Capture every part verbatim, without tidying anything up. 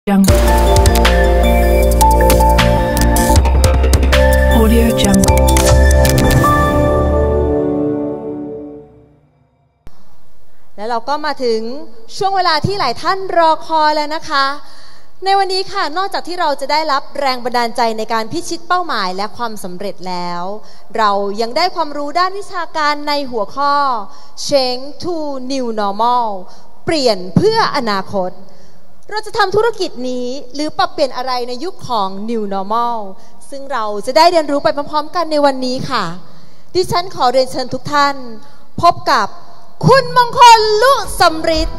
Jungle. Audio Jungle. แล้วเราก็มาถึงช่วงเวลาที่หลายท่านรอคอยแล้วนะคะในวันนี้ค่ะนอกจากที่เราจะได้รับแรงบันดาลใจในการพิชิตเป้าหมายและความสำเร็จแล้วเรายังได้ความรู้ด้านวิชาการในหัวข้อ Change to New Normal เปลี่ยนเพื่ออนาคตเราจะทำธุรกิจนี้หรือปรับเปลี่ยนอะไรในยุคของ New Normal ซึ่งเราจะได้เรียนรู้ไปพร้อมๆกันในวันนี้ค่ะดิฉันขอเรียนเชิญทุกท่านพบกับคุณมงคล ลุสำริด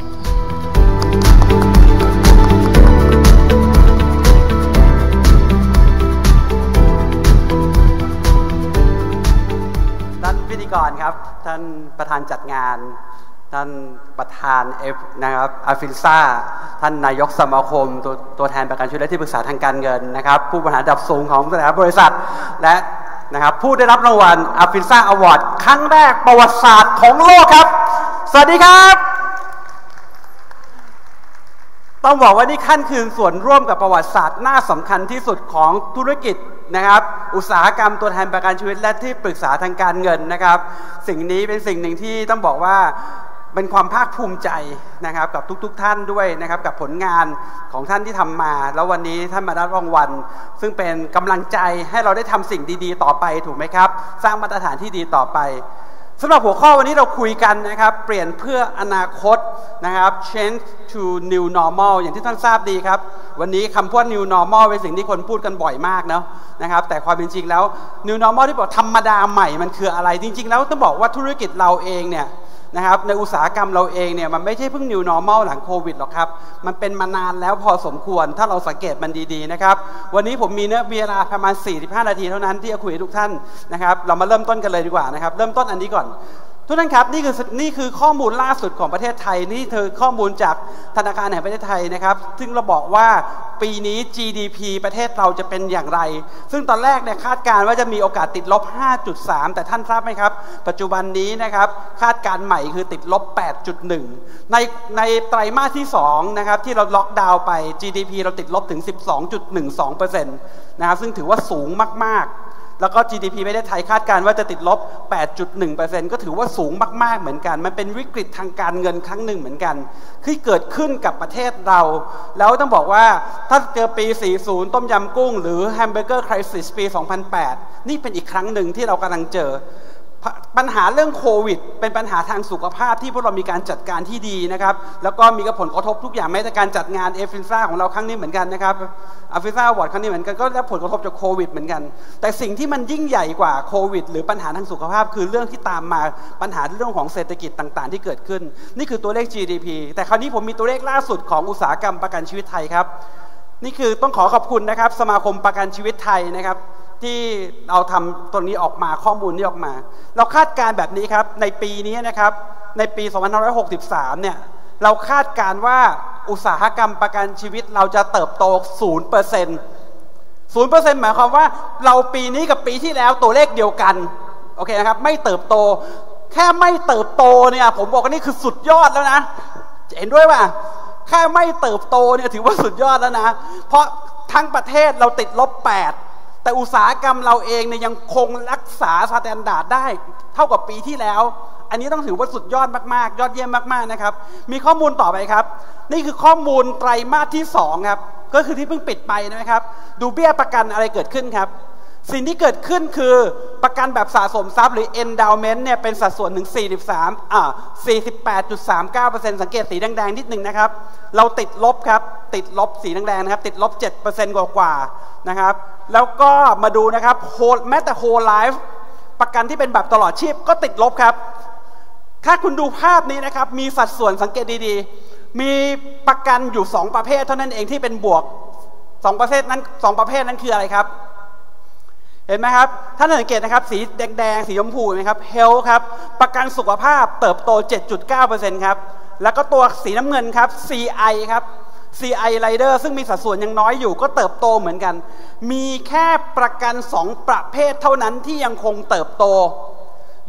ท่านพิธีกรครับท่านประธานจัดงานท่านประธานเอฟนะครับอาฟินซ่าท่านนายกสมาคมตัวตัวแทนประกันชีวิตและที่ปรึกษาทางการเงินนะครับผู้บริหารระดับสูงของแต่ละบริษัทและนะครับผู้ได้รับรางวัลอาฟินซ่าอวอร์ดครั้งแรกประวัติศาสตร์ของโลกครับสวัสดีครับต้องบอกว่านี่ขั้นคือส่วนร่วมกับประวัติศาสตร์น่าสำคัญที่สุดของธุรกิจนะครับอุตสาหกรรมตัวแทนประกันชีวิตและที่ปรึกษาทางการเงินนะครับสิ่งนี้เป็นสิ่งหนึ่งที่ต้องบอกว่าเป็นความภาคภูมิใจนะครับกับทุกๆ ท่านด้วยนะครับกับผลงานของท่านที่ทำมาแล้ววันนี้ท่านมาได้รางวัลซึ่งเป็นกำลังใจให้เราได้ทำสิ่งดีๆต่อไปถูกไหมครับสร้างมาตรฐานที่ดีต่อไปสำหรับหัวข้อวันนี้เราคุยกันนะครับเปลี่ยนเพื่ออนาคตนะครับ change to new normal อย่างที่ท่านทราบดีครับวันนี้คำพูด new normal เป็นสิ่งที่คนพูดกันบ่อยมากเนาะนะครับแต่ความเป็นจริงแล้ว new normal ที่บอกธรรมดาใหม่มันคืออะไรจริงๆแล้วต้องบอกว่าธุรกิจเราเองเนี่ยนะครับในอุตสาหกรรมเราเองเนี่ยมันไม่ใช่เพิ่ง new normal หลังโควิดหรอกครับมันเป็นมานานแล้วพอสมควรถ้าเราสังเกตมันดีๆนะครับวันนี้ผมมีเนื้อเวลาประมาณสี่สิบห้านาทีเท่านั้นที่จะคุยกับทุกท่านนะครับเรามาเริ่มต้นกันเลยดีกว่านะครับเริ่มต้นอันนี้ก่อนทุกท่านครับนี่คือนี่คือข้อมูลล่าสุดของประเทศไทยนี่คือข้อมูลจากธนาคารแห่งประเทศไทยนะครับซึ่งเราบอกว่าปีนี้ จี ดี พี ประเทศเราจะเป็นอย่างไรซึ่งตอนแรกเนี่ยคาดการณ์ว่าจะมีโอกาสติดลบ ห้าจุดสาม แต่ท่านทราบไหมครับปัจจุบันนี้นะครับคาดการณ์ใหม่คือติดลบ แปดจุดหนึ่ง ในในไตรมาสที่สองนะครับที่เราล็อกดาวน์ไป จี ดี พี เราติดลบถึง สิบสองจุดหนึ่งสองเปอร์เซ็นต์ นะครับซึ่งถือว่าสูงมากๆแล้วก็ จี ดี พี ประเทศไทยคาดการณ์ว่าจะติดลบ แปดจุดหนึ่งเปอร์เซ็นต์ ก็ถือว่าสูงมากๆเหมือนกันมันเป็นวิกฤตทางการเงินครั้งหนึ่งเหมือนกันที่เกิดขึ้นกับประเทศเราแล้วต้องบอกว่าถ้าเจอปี สี่สิบ ต้มยำกุ้งหรือแฮมเบอร์เกอร์ไครซิสปี สองพันแปด นี่เป็นอีกครั้งหนึ่งที่เรากำลังเจอปัญหาเรื่องโควิดเป็นปัญหาทางสุขภาพที่พวกเรามีการจัดการที่ดีนะครับแล้วก็มีผลกระทบทุกอย่างแม้แต่การจัดงานเอฟินซ่าของเราครั้งนี้เหมือนกันนะครับอาฟินซ่าอวอร์ดครั้งนี้เหมือนกันก็ได้ผลกระทบจากโควิดเหมือนกันแต่สิ่งที่มันยิ่งใหญ่กว่าโควิดหรือปัญหาทางสุขภาพคือเรื่องที่ตามมาปัญหาเรื่องของเศรษฐกิจต่างๆที่เกิดขึ้นนี่คือตัวเลข จี ดี พี แต่คราวนี้ผมมีตัวเลขล่าสุดของอุตสาหกรรมประกันชีวิตไทยครับนี่คือต้องขอขอบคุณนะครับสมาคมประกันชีวิตไทยนะครับที่เราทำตรงนี้ออกมาข้อมูลนี้ออกมาเราคาดการแบบนี้ครับในปีนี้นะครับในปีสองพันห้าร้อยหกสิบสามเนี่ยเราคาดการว่าอุตสาหกรรมประกันชีวิตเราจะเติบโต ศูนย์เปอร์เซ็นต์ ศูนย์เปอร์เซ็นต์ หมายความว่าเราปีนี้กับปีที่แล้วตัวเลขเดียวกันโอเคนะครับไม่เติบโตแค่ไม่เติบโตเนี่ยผมบอกว่านี่คือสุดยอดแล้วนะเห็นด้วยป่ะแค่ไม่เติบโตเนี่ยถือว่าสุดยอดแล้วนะเพราะทั้งประเทศเราติดลบแปดแต่อุตสาหกรรมเราเองเนี่ยยังคงรักษาสแตนดาร์ดได้เท่ากับปีที่แล้วอันนี้ต้องถือว่าสุดยอดมากๆยอดเยี่ยมมากๆนะครับมีข้อมูลต่อไปครับนี่คือข้อมูลไตรมาสที่สองครับก็คือที่เพิ่งปิดไปนะครับดูเบี้ยประกันอะไรเกิดขึ้นครับสิ่งที่เกิดขึ้นคือประกันแบบสะสมทรัพย์หรือ endowment เนี่ยเป็นสัดส่วนถึงสี่สิบสามอ่า สี่สิบแปดจุดสามเก้าเปอร์เซ็นต์ สังเกตสีแดงๆนิดนึงนะครับเราติดลบครับติดลบสีแดงๆนะครับติดลบ เจ็ดเปอร์เซ็นต์ กว่าๆนะครับแล้วก็มาดูนะครับแม้แต่ whole life ประกันที่เป็นแบบตลอดชีพก็ติดลบครับถ้าคุณดูภาพนี้นะครับมีสัดส่วนสังเกตดีๆมีประกันอยู่สองประเภทเท่านั้นเองที่เป็นบวกสองประเภทนั้นสองประเภทนั้นคืออะไรครับเห็นไหมครับท่านสังเกตนะครับสีแดงๆสีชมพูไหมครับ Health ครับประกันสุขภาพเติบโต เจ็ดจุดเก้าเปอร์เซ็นต์ ครับแล้วก็ตัวสีน้ำเงินครับ ซี ไอ ครับ ซี ไอ Rider ซึ่งมีสัดส่วนยังน้อยอยู่ก็เติบโตเหมือนกันมีแค่ประกันสองประเภทเท่านั้นที่ยังคงเติบโต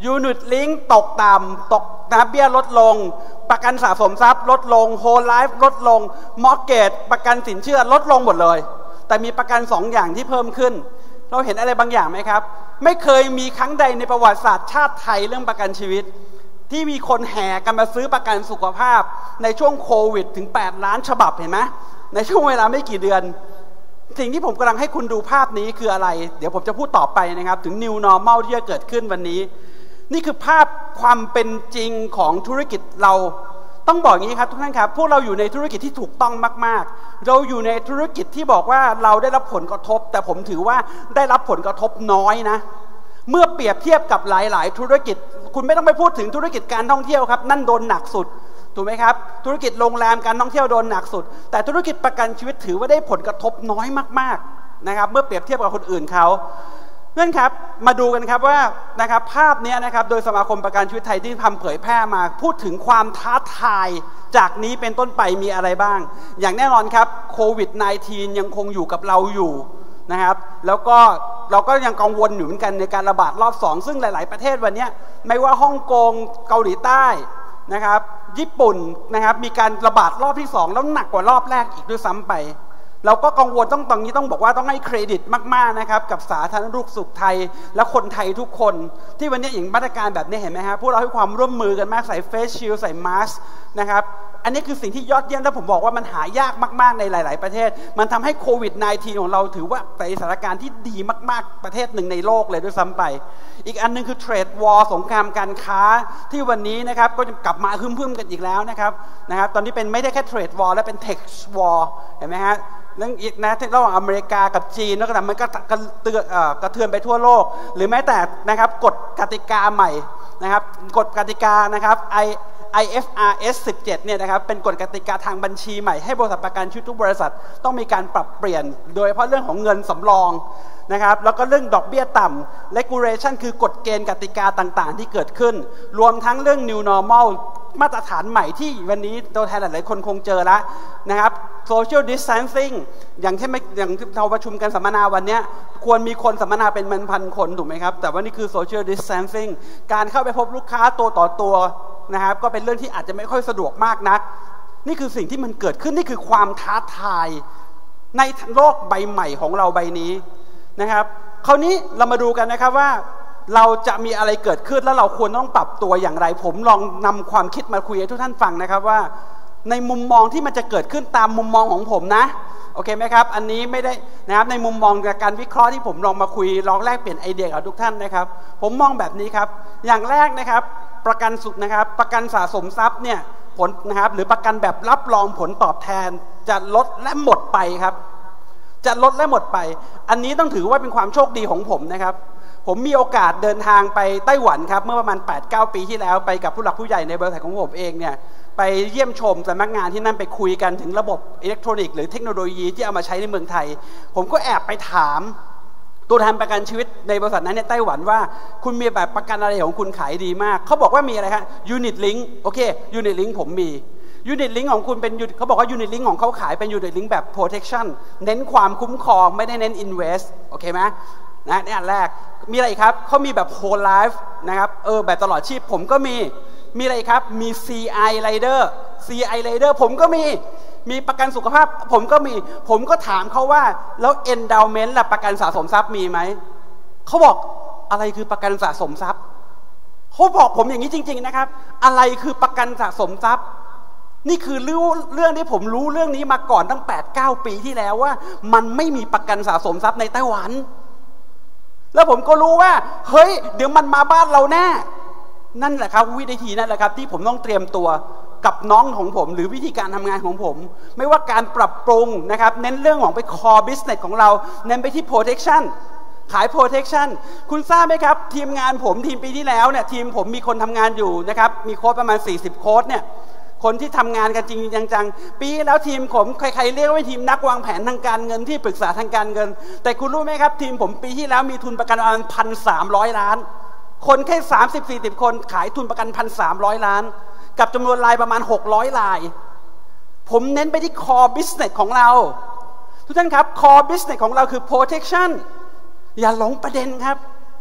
ยูนิตลิงก์ตกต่ำตกนะเบี้ยลดลงประกันสะสมทรัพย์ลดลงโฮลไลฟ์ลดลงมอร์เกจประกันสินเชื่อลดลงหมดเลยแต่มีประกันสองอย่างที่เพิ่มขึ้นเราเห็นอะไรบางอย่างไหมครับไม่เคยมีครั้งใดในประวัติศาสตร์ชาติไทยเรื่องประกันชีวิตที่มีคนแห่กันมาซื้อประกันสุขภาพในช่วงโควิดถึงแปดล้านฉบับเห็นไหมในช่วงเวลาไม่กี่เดือนสิ่งที่ผมกำลังให้คุณดูภาพนี้คืออะไรเดี๋ยวผมจะพูดต่อไปนะครับถึง New Normal ที่จะเกิดขึ้นวันนี้นี่คือภาพความเป็นจริงของธุรกิจเราต้องบอกอย่างนี้ครับทุกท่านครับพวกเราอยู่ในธุรกิจที่ถูกต้องมากๆเราอยู่ในธุรกิจที่บอกว่าเราได้รับผลกระทบแต่ผมถือว่าได้รับผลกระทบน้อยนะเมื่อเปรียบเทียบกับหลายๆธุรกิจคุณไม่ต้องไปพูดถึงธุรกิจการท่องเที่ยวครับนั่นโดนหนักสุดถูกไหมครับธุรกิจโรงแรมการท่องเที่ยวโดนหนักสุดแต่ธุรกิจประกันชีวิตถือว่าได้ผลกระทบน้อยมากๆนะครับเมื่อเปรียบเทียบกับคนอื่นเขาเพื่อนครับมาดูกันครับว่านะครับภาพนี้นะครับโดยสมาคมประกันชีวิตไทยที่ทำเผยแพร่มาพูดถึงความท้าทายจากนี้เป็นต้นไปมีอะไรบ้างอย่างแน่นอนครับโควิด สิบเก้า ยังคงอยู่กับเราอยู่นะครับแล้วก็เราก็ยังกังวลอยู่เหมือนกันในการระบาดรอบสองซึ่งหลายๆประเทศวันนี้ไม่ว่าฮ่องกงเกาหลีใต้นะครับญี่ปุ่นนะครับมีการระบาดรอบที่สองแล้วหนักกว่ารอบแรกอีกด้วยซ้ำไปเราก็กังวลต้องตรงนี้ต้องบอกว่าต้องให้เครดิตมากๆนะครับกับสาธารณสุขไทยและคนไทยทุกคนที่วันนี้อย่างมาตรการแบบนี้เห็นไหมครับพวกเราให้ความร่วมมือกันมากใส่เฟสชิลด์ใส่มาสก์นะครับอันนี้คือสิ่งที่ยอดเยี่ยมและผมบอกว่ามันหายากมากๆในหลายๆประเทศมันทำให้โควิด สิบเก้า ของเราถือว่าเป็นสถานการณ์ที่ดีมากๆประเทศหนึ่งในโลกเลยด้วยซ้ำไปอีกอันนึงคือเทรดวอร์สงครามการค้าที่วันนี้นะครับก็จะกลับมาพึ่มๆกันอีกแล้วนะครับนะครับตอนนี้เป็นไม่ได้แค่เทรดวอร์และเป็นเท็กซ์วอร์เห็นไหมฮะเรื่องอีกนะระหว่างอเมริกากับจีนแล้วก็มันก็กระเตือนกระเทือนไปทั่วโลกหรือแม้แต่นะครับกฎกติกาใหม่นะครับกฎกติกานะครับ I ไอ เอฟ อาร์ เอส สิบเจ็ดเนี่ยนะครับเป็นกฎกติกาทางบัญชีใหม่ให้บริษัทประกันชีวิตทุกบริษัทต้องมีการปรับเปลี่ยนโดยเฉพาะเรื่องของเงินสำรองนะครับแล้วก็เรื่องดอกเบี้ยต่ำ regulation คือกฎเกณฑ์กติกาต่างๆที่เกิดขึ้นรวมทั้งเรื่อง new normal มาตรฐานใหม่ที่วันนี้ตัวแทนหลายๆคนคงเจอแล้วนะครับ social distancing อย่างที่อย่างเราประชุมกันสัมมนาวันนี้ควรมีคนสัมมนาเป็นพันคนถูกไหมครับแต่ว่านี่คือ social distancing การเข้าไปพบลูกค้าตัวต่อตัวนะครับก็เป็นเรื่องที่อาจจะไม่ค่อยสะดวกมากนักนี่คือสิ่งที่มันเกิดขึ้นนี่คือความท้าทายในโลกใบใหม่ของเราใบนี้นะครับคราวนี้เรามาดูกันนะครับว่าเราจะมีอะไรเกิดขึ้นแล้วเราควรต้องปรับตัวอย่างไรผมลองนำความคิดมาคุยให้ทุกท่านฟังนะครับว่าในมุมมองที่มันจะเกิดขึ้นตามมุมมองของผมนะโอเคไหมครับอันนี้ไม่ได้นะครับในมุมมองจากการวิเคราะห์ที่ผมลองมาคุยลองแลกเปลี่ยนไอเดียกับทุกท่านนะครับผมมองแบบนี้ครับอย่างแรกนะครับประกันสุขนะครับประกันสะสมทรัพย์เนี่ยผลนะครับหรือประกันแบบรับรองผลตอบแทนจะลดและหมดไปครับจะลดและหมดไปอันนี้ต้องถือว่าเป็นความโชคดีของผมนะครับผมมีโอกาสเดินทางไปไต้หวันครับเมื่อประมาณ แปดเก้า ปีที่แล้วไปกับผู้หลักผู้ใหญ่ในบริษัทของผมเองเนี่ยไปเยี่ยมชมสำนักงานที่นั่นไปคุยกันถึงระบบอิเล็กทรอนิกส์หรือเทคโนโลยีที่เอามาใช้ในเมืองไทยผมก็แอบไปถามตัวแทนประกันชีวิตในบริษัทนั้นในไต้หวันว่าคุณมีแบบประกันอะไรของคุณขายดีมากเขาบอกว่ามีอะไรครับยูนิตลิงก์โอเคยูนิตลิงก์ผมมียูนิตลิงก์ของคุณเป็นเขาบอกว่ายูนิตลิงก์ของเขาขายเป็นยูนิตลิงก์แบบ protection เน้นความคุ้มครองไม่ได้เน้น invest โอเคไหมนะนี่อันแรกมีอะไรครับเขามีแบบ whole life นะครับเออแบบตลอดชีพผมก็มีมีอะไรครับมี ซี ไอ Rider ซี ไอ Rider ผมก็มีมีประกันสุขภาพผมก็มีผมก็ถามเขาว่าแล้ว endowment ล่ะประกันสะสมทรัพย์มีไหมเขาบอกอะไรคือประกันสะสมทรัพย์เขาบอกผมอย่างนี้จริงๆนะครับอะไรคือประกันสะสมทรัพย์นี่คือเรื่องเรื่องที่ผมรู้เรื่องนี้มาก่อนตั้ง แปดเก้า ปีที่แล้วว่ามันไม่มีประกันสะสมทรัพย์ในไต้หวันแล้วผมก็รู้ว่าเฮ้ยเดี๋ยวมันมาบ้านเราแน่นั่นแหละครับวิธีนั่นแหละครับที่ผมต้องเตรียมตัวกับน้องของผมหรือวิธีการทำงานของผมไม่ว่าการปรับปรุงนะครับเน้นเรื่องของไป core business ของเราเน้นไปที่ protection ขาย protection คุณทราบไหมครับทีมงานผมทีมปีที่แล้วเนี่ยทีมผมมีคนทำงานอยู่นะครับมีโค้ชประมาณสี่สิบโค้ชเนี่ยคนที่ทำงานกันจริงจังๆปีแล้วทีมผมใครๆเรียกว่าทีมนักวางแผนทางการเงินที่ปรึกษาทางการเงินแต่คุณรู้ไหมครับทีมผมปีที่แล้วมีทุนประกันประมาณพันสามร้อยล้านคนแค่สามสิบสี่สิบคนขายทุนประกันพันสามร้อยล้านกับจำนวนรายประมาณหกร้อยรายผมเน้นไปที่ core business ของเราทุกท่านครับ core business ของเราคือ protection อย่าหลงประเด็นครับ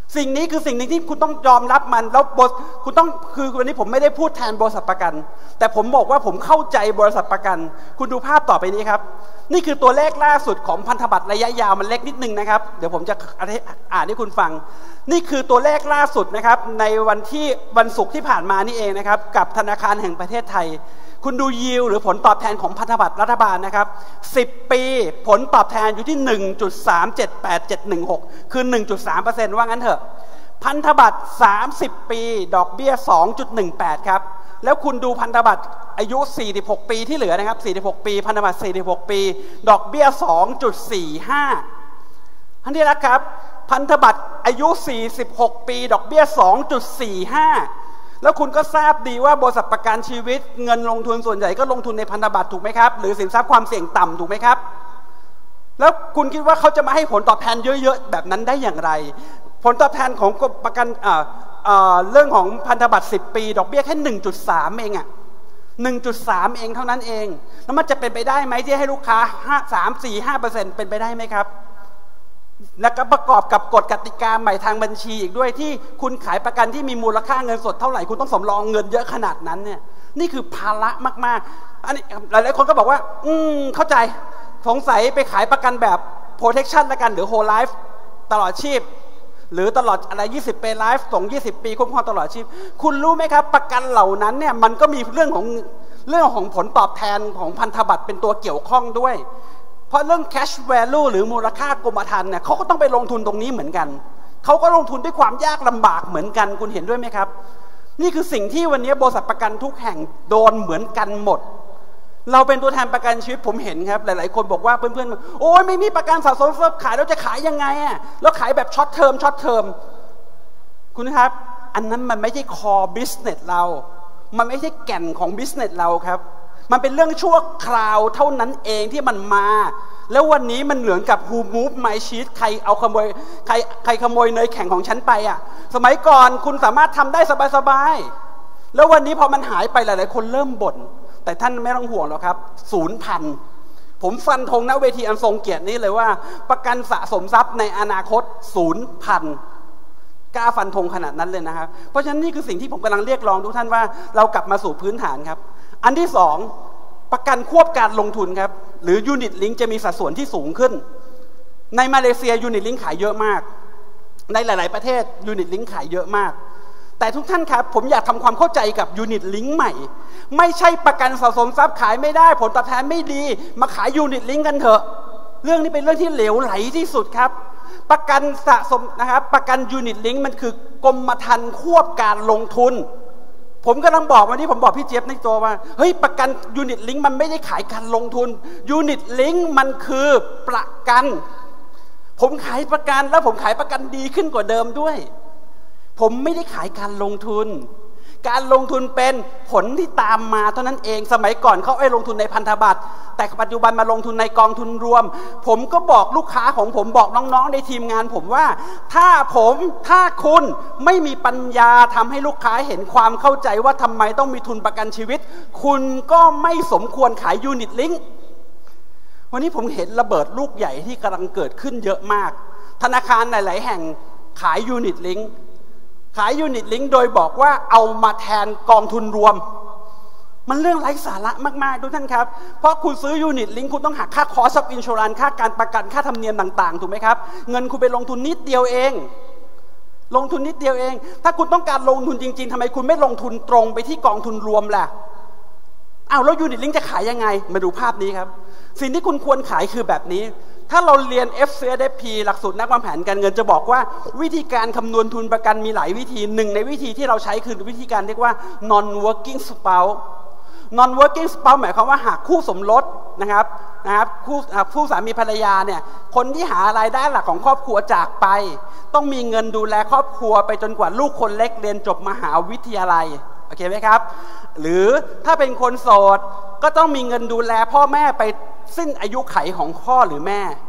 สิ่งนี้คือสิ่งหนึ่งที่คุณต้องยอมรับมันแล้วบริษัทคุณต้องคือวันนี้ผมไม่ได้พูดแทนบริษัทประกันแต่ผมบอกว่าผมเข้าใจบริษัทประกันคุณดูภาพต่อไปนี้ครับนี่คือตัวเลขล่าสุดของพันธบัตรระยะยาวมันเล็กนิดนึงนะครับเดี๋ยวผมจะอ่านให้คุณฟังนี่คือตัวเลขล่าสุดนะครับในวันที่วันศุกร์ที่ผ่านมานี่เองนะครับกับธนาคารแห่งประเทศไทยคุณดูยิวหรือผลตอบแทนของพันธบัตรรัฐบาลนะครับสิบปีผลตอบแทนอยู่ที่ หนึ่งจุดสามเจ็ดแปดเจ็ดหนึ่งหก คือ หนึ่งจุดสามเปอร์เซ็นต์ ว่างั้นเถอะพันธบัตรสามสิบปีดอกเบี้ย สองจุดหนึ่งแปด ครับแล้วคุณดูพันธบัตรอายุสี่สิบหกปีที่เหลือนะครับสี่สิบหกปีพันธบัตรสี่สิบหกปีดอกเบี้ย สองจุดสี่ห้า ท่านที่รักครับพันธบัตรอายุสี่สิบหกปีดอกเบี้ย สองจุดสี่ห้าแล้วคุณก็ทราบดีว่าบริษัทประกันชีวิตเงินลงทุนส่วนใหญ่ก็ลงทุนในพันธบัตรถูกไหมครับหรือสินทรัพย์ความเสี่ยงต่ำถูกไหมครับแล้วคุณคิดว่าเขาจะมาให้ผลตอบแทนเยอะๆแบบนั้นได้อย่างไรผลตอบแทนของประกันเรื่องของพันธบัตรสิบปีดอกเบี้ยแค่ หนึ่งจุดสาม เองอ่ะ หนึ่งจุดสาม เองเท่านั้นเองแล้วมันจะเป็นไปได้ไหมที่ให้ลูกค้าสาม สี่ ห้าเปอร์เซ็นต์ เป็นไปได้ไหมครับแล้วก็ประกอบกับกฎกติกาใหม่ทางบัญชีอีกด้วยที่คุณขายประกันที่มีมูลค่าเงินสดเท่าไหร่คุณต้องสำรองเงินเยอะขนาดนั้นเนี่ยนี่คือภาระมากๆอันนี้หลายๆคนก็บอกว่าอืมเข้าใจสงสัยไปขายประกันแบบ protection ละกันหรือ whole life ตลอดชีพหรือตลอดอะไรยี่สิบปีไลฟ์ส่งยี่สิบปีคุ้มครองตลอดชีพคุณรู้ไหมครับประกันเหล่านั้นเนี่ยมันก็มีเรื่องของเรื่องของผลตอบแทนของพันธบัตรเป็นตัวเกี่ยวข้องด้วยเพราะเรื่อง cash value หรือมูลค่ากรมธรรม์เนี่ยเขาก็ต้องไปลงทุนตรงนี้เหมือนกันเขาก็ลงทุนด้วยความยากลำบากเหมือนกันคุณเห็นด้วยไหมครับนี่คือสิ่งที่วันนี้บริษัทประกันทุกแห่งโดนเหมือนกันหมดเราเป็นตัวแทนประกันชีวิตผมเห็นครับหลายๆคนบอกว่าเพื่อนๆโอ้ยไม่มีประกันสะสมขายแล้วจะขายยังไงอ่ะแล้วขายแบบช็อตเทอมช็อตเทอมคุณครับอันนั้นมันไม่ใช่ core business เรามันไม่ใช่แก่นของ business เราครับมันเป็นเรื่องชั่วคราวเท่านั้นเองที่มันมาแล้ววันนี้มันเหมือนกับ who move my sheet ใครเอาขโมยใครใครขโมยเนยแข็งของฉันไปอ่ะสมัยก่อนคุณสามารถทำได้สบายๆแล้ววันนี้พอมันหายไปหลายๆคนเริ่มบ่นแต่ท่านไม่ต้องห่วงหรอกครับศูนย์พันผมฟันธงณเวทีอันทรงเกียรตินี้เลยว่าประกันสะสมทรัพย์ในอนาคตศูนย์พันกล้าฟันธงขนาดนั้นเลยนะครับเพราะฉะนั้นนี่คือสิ่งที่ผมกำลังเรียกร้องทุกท่านว่าเรากลับมาสู่พื้นฐานครับอันที่สองประกันควบการลงทุนครับหรือยูนิตลิงก์จะมีสัดส่วนที่สูงขึ้นในมาเลเซียยูนิตลิงก์ขายเยอะมากในหลายๆประเทศยูนิตลิงก์ขายเยอะมากแต่ทุกท่านครับผมอยากทำความเข้าใจกับยูนิตลิงก์ใหม่ไม่ใช่ประกันสะสมทรัพย์ขายไม่ได้ผลตอบแทนไม่ดีมาขายยูนิตลิงก์กันเถอะเรื่องนี้เป็นเรื่องที่เหลวไหลที่สุดครับประกันสะสมนะครับประกันยูนิตลิงก์มันคือกรมธรรม์ควบการลงทุนผมกำลังบอกวันนี้ผมบอกพี่เจี๊ยบในตัวว่าเฮ้ยประกันยูนิตลิงก์มันไม่ได้ขายการลงทุนยูนิตลิงก์มันคือประกันผมขายประกันแล้วผมขายประกันดีขึ้นกว่าเดิมด้วยผมไม่ได้ขายการลงทุนการลงทุนเป็นผลที่ตามมาเท่านั้นเองสมัยก่อนเขาไอ้ลงทุนในพันธบัตรแต่ปัจจุบันมาลงทุนในกองทุนรวมผมก็บอกลูกค้าของผมบอกน้องๆในทีมงานผมว่าถ้าผมถ้าคุณไม่มีปัญญาทำให้ลูกค้าเห็นความเข้าใจว่าทำไมต้องมีทุนประกันชีวิตคุณก็ไม่สมควรขายยูนิตลิงก์วันนี้ผมเห็นระเบิดลูกใหญ่ที่กำลังเกิดขึ้นเยอะมากธนาคารหลายๆแห่งขายยูนิตลิงก์ขายยูนิตลิงก์โดยบอกว่าเอามาแทนกองทุนรวมมันเรื่องไร้สาระมากๆทุกท่านครับเพราะคุณซื้อยูนิตลิงก์คุณต้องหักค่าคอสต์อินชัวรันซ์ค่าการประกันค่าธรรมเนียมต่างๆถูกไหมครับเงินคุณไปลงทุนนิดเดียวเองลงทุนนิดเดียวเองถ้าคุณต้องการลงทุนจริงๆทำไมคุณไม่ลงทุนตรงไปที่กองทุนรวมล่ะอ้าวแล้วยูนิตลิงก์จะขายยังไงมาดูภาพนี้ครับสิ่งที่คุณควรขายคือแบบนี้ถ้าเราเรียน เอฟ ซี เอฟ พี หลักสูตรนักวางแผนการเงินจะบอกว่าวิธีการคำนวณทุนประกันมีหลายวิธีหนึ่งในวิธีที่เราใช้คือวิธีการเรียกว่า non working spouse non working spouse หมายความว่าหากคู่สมรสนะครับนะครับคู่ผู้สามีภรรยาเนี่ยคนที่หารายได้หลักของครอบครัวจากไปต้องมีเงินดูแลครอบครัวไปจนกว่าลูกคนเล็กเรียนจบมหาวิทยาลัยโอเคไหมครับหรือถ้าเป็นคนโสดก็ต้องมีเงินดูแลพ่อแม่ไปสิ้นอายุไขของพ่อหรือแม่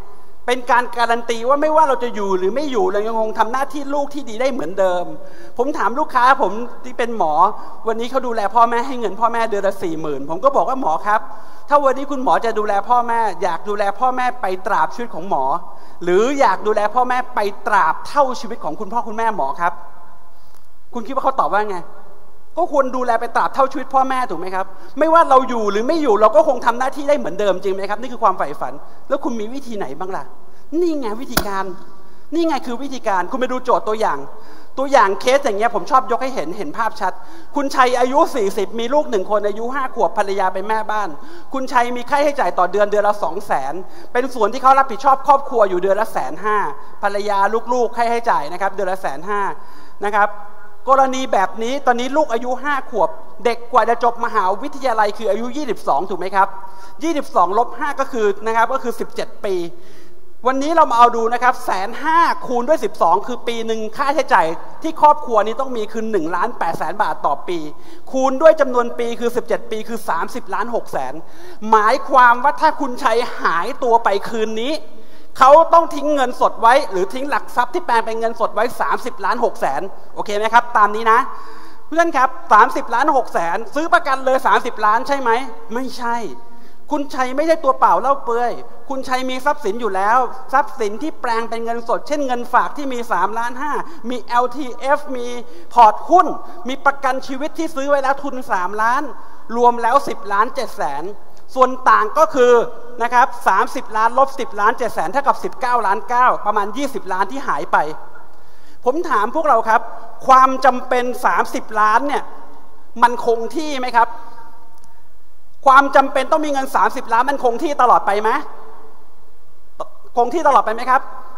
เป็นการการันตีว่าไม่ว่าเราจะอยู่หรือไม่อยู่เรายังคงทำหน้าที่ลูกที่ดีได้เหมือนเดิมผมถามลูกค้าผมที่เป็นหมอวันนี้เขาดูแลพ่อแม่ให้เงินพ่อแม่เดือนละสี่หมื่นผมก็บอกว่าหมอครับถ้าวันนี้คุณหมอจะดูแลพ่อแม่อยากดูแลพ่อแม่ไปตราบชีวิตของหมอหรืออยากดูแลพ่อแม่ไปตราบเท่าชีวิตของคุณพ่อคุณแม่หมอครับคุณคิดว่าเขาตอบว่าไงก็ควรดูแลไปตราบเท่าชีวิตพ่อแม่ถูกไหมครับไม่ว่าเราอยู่หรือไม่อยู่เราก็คงทำหน้าที่ได้เหมือนเดิมจริงไหมครับนี่คือความใฝ่ฝันแล้วคุณมีวิธีไหนบ้างล่ะนี่ไงวิธีการนี่ไงคือวิธีการคุณไปดูโจทย์ตัวอย่างตัวอย่างเคสอย่างเงี้ยผมชอบยกให้เห็นเห็นภาพชัดคุณชัยอายุสี่สิบมีลูกหนึ่งคนอายุห้าขวบภรรยาเป็นแม่บ้านคุณชัยมีค่าใช้จ่ายต่อเดือนเดือนละสองแสนเป็นส่วนที่เขารับผิดชอบครอบครัวอยู่เดือนละแสนห้าภรรยาลูกๆค่าใช้จ่ายนะครับเดือนละแสนห้านะครับกรณีแบบนี้ตอนนี้ลูกอายุห้าขวบเด็กกว่าจะจบมหาวิทยาลัยคืออายุยี่สิบสองถูกไหมครับยี่สิบสองลบห้าก็คือนะครับก็คือสิบเจ็ดปีวันนี้เรามาเอาดูนะครับแสนห้าคูณด้วยสิบสองคือปีหนึ่งค่าใช้จ่ายที่ครอบครัวนี้ต้องมีคือหนึ่งล้านแปดแสนบาทต่อปีคูณด้วยจำนวนปีคือสิบเจ็ดปีคือสามสิบล้านหกแสนหมายความว่าถ้าคุณชัยหายตัวไปคืนนี้เขาต้องทิ้งเงินสดไว้หรือทิ้งหลักทรัพย์ที่แปลงเป็นเงินสดไว้สามสิบล้านหกแสนโอเคไหมครับตามนี้นะเพื่อนครับสามสิบล้านหกแสนซื้อประกันเลยสามสิบล้านใช่ไหมไม่ใช่คุณชัยไม่ใช่ตัวเปล่าเล่าเปื่อยคุณชัยมีทรัพย์สินอยู่แล้วทรัพย์สินที่แปลงเป็นเงินสดเช่นเงินฝากที่มีสามล้านห้ามี แอล ที เอฟ มีพอร์ตหุ้นมีประกันชีวิตที่ซื้อไว้แล้วทุนสามล้านรวมแล้วสิบล้านเจ็ดแสนส่วนต่างก็คือนะครับสามสิบล้านลบสิบล้านเจ็ดแสนเท่ากับสิบเก้าล้านเก้าประมาณยี่สิบล้านที่หายไปผมถามพวกเราครับความจำเป็นสามสิบล้านเนี่ยมันคงที่ไหมครับความจำเป็นต้องมีเงินสามสิบล้านมันคงที่ตลอดไปไหมคงที่ตลอดไปไหมครับ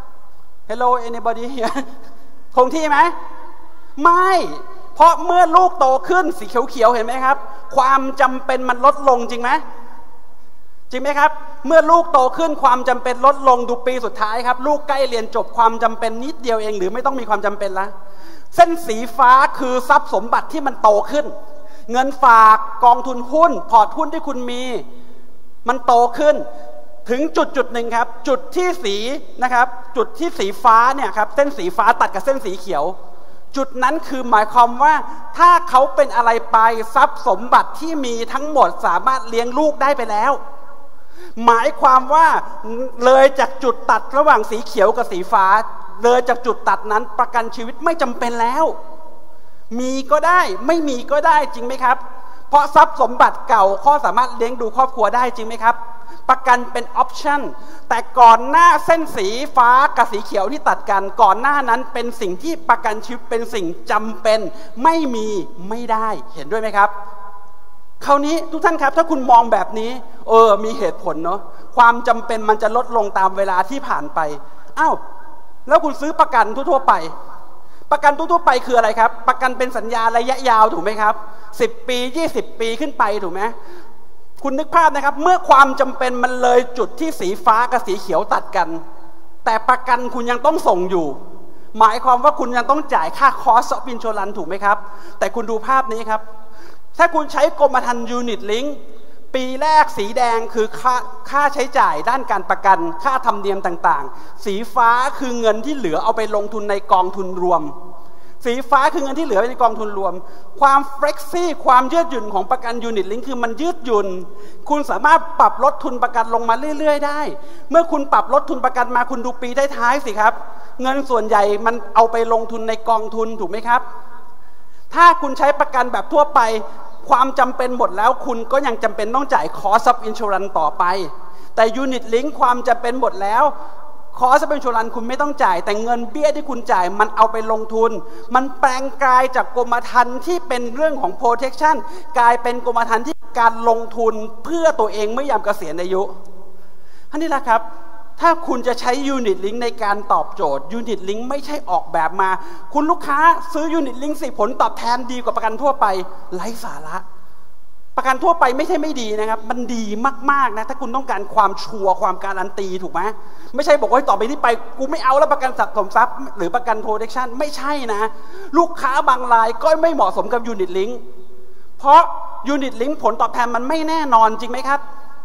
Hello anybody here คงที่ไหมไม่เพราะเมื่อลูกโตขึ้นสีเขียวๆเห็นไหมครับความจำเป็นมันลดลงจริงไหมจริงไหมครับเมื่อลูกโตขึ้นความจำเป็นลดลงดูปีสุดท้ายครับลูกใกล้เรียนจบความจำเป็นนิดเดียวเองหรือไม่ต้องมีความจำเป็นละเส้นสีฟ้าคือทรัพย์สมบัติที่มันโตขึ้นเงินฝากกองทุนหุ้นพอร์ตหุ้นที่คุณมีมันโตขึ้นถึงจุดจุดหนึ่งครับจุดที่สีนะครับจุดที่สีฟ้าเนี่ยครับเส้นสีฟ้าตัดกับเส้นสีเขียวจุดนั้นคือหมายความว่าถ้าเขาเป็นอะไรไปทรัพย์สมบัติที่มีทั้งหมดสามารถเลี้ยงลูกได้ไปแล้วหมายความว่าเลยจากจุดตัดระหว่างสีเขียวกับสีฟ้าเลยจากจุดตัดนั้นประกันชีวิตไม่จำเป็นแล้วมีก็ได้ไม่มีก็ได้จริงไหมครับเพราะทรัพย์สมบัติเก่าข้อสามารถเลี้ยงดูครอบครัวได้จริงไหมครับประกันเป็นออปชั่นแต่ก่อนหน้าเส้นสีฟ้ากับสีเขียวที่ตัดกันก่อนหน้านั้นเป็นสิ่งที่ประกันชีวิตเป็นสิ่งจำเป็นไม่มีไม่ได้เห็นด้วยไหมครับคราวนี้ทุกท่านครับถ้าคุณมองแบบนี้เออมีเหตุผลเนาะความจำเป็นมันจะลดลงตามเวลาที่ผ่านไปอ้าวแล้วคุณซื้อประกันทั่วๆไปประกันทั่วๆไปคืออะไรครับประกันเป็นสัญญาระยะยาวถูกไหมครับสิบปียี่สิบปีขึ้นไปถูกไหมคุณนึกภาพนะครับเมื่อความจำเป็นมันเลยจุดที่สีฟ้ากับสีเขียวตัดกันแต่ประกันคุณยังต้องส่งอยู่หมายความว่าคุณยังต้องจ่ายค่าคอสต์ออฟอินชัวรันซ์ถูกไหมครับแต่คุณดูภาพนี้ครับถ้าคุณใช้กรมธรรม์ยูนิตลิงก์ปีแรกสีแดงคือค่าค่าใช้จ่ายด้านการประกันค่าธรรมเนียมต่างๆสีฟ้าคือเงินที่เหลือเอาไปลงทุนในกองทุนรวมสีฟ้าคือเงินที่เหลือในกองทุนรวมความเฟล็กซี่ความยืดหยุ่นของประกันยูนิตลิงก์คือมันยืดหยุ่นคุณสามารถปรับลดทุนประกันลงมาเรื่อยๆได้เมื่อคุณปรับลดทุนประกันมาคุณดูปีท้ายๆสิครับเงินส่วนใหญ่มันเอาไปลงทุนในกองทุนถูกไหมครับถ้าคุณใช้ประกันแบบทั่วไปความจำเป็นหมดแล้วคุณก็ยังจำเป็นต้องจ่าย cost of insurance ต่อไปแต่ unit link ความจำเป็นหมดแล้ว cost of insurance คุณไม่ต้องจ่ายแต่เงินเบี้ยที่คุณจ่ายมันเอาไปลงทุนมันแปลงกายจากกรมธรรม์ที่เป็นเรื่องของ protection กลายเป็นกรมธรรม์ที่การลงทุนเพื่อตัวเองเมื่อยามเกษียณอายุอันนี้แหละครับถ้าคุณจะใช้ Unit Link ในการตอบโจทย์ Unit Link ไม่ใช่ออกแบบมาคุณลูกค้าซื้อ Unit Link สิผลตอบแทนดีกว่าประกันทั่วไปไร้สาระประกันทั่วไปไม่ใช่ไม่ดีนะครับมันดีมากๆนะถ้าคุณต้องการความชัวร์ความการันตีถูกไหมไม่ใช่บอกว่าต่อไปนี้ไปกูไม่เอาแล้วประกันสะสมทรัพย์หรือประกัน Protection ไม่ใช่นะลูกค้าบางรายก็ไม่เหมาะสมกับ Unit Link เพราะ Unit Link ผลตอบแทนมันไม่แน่นอนจริงไหมครับ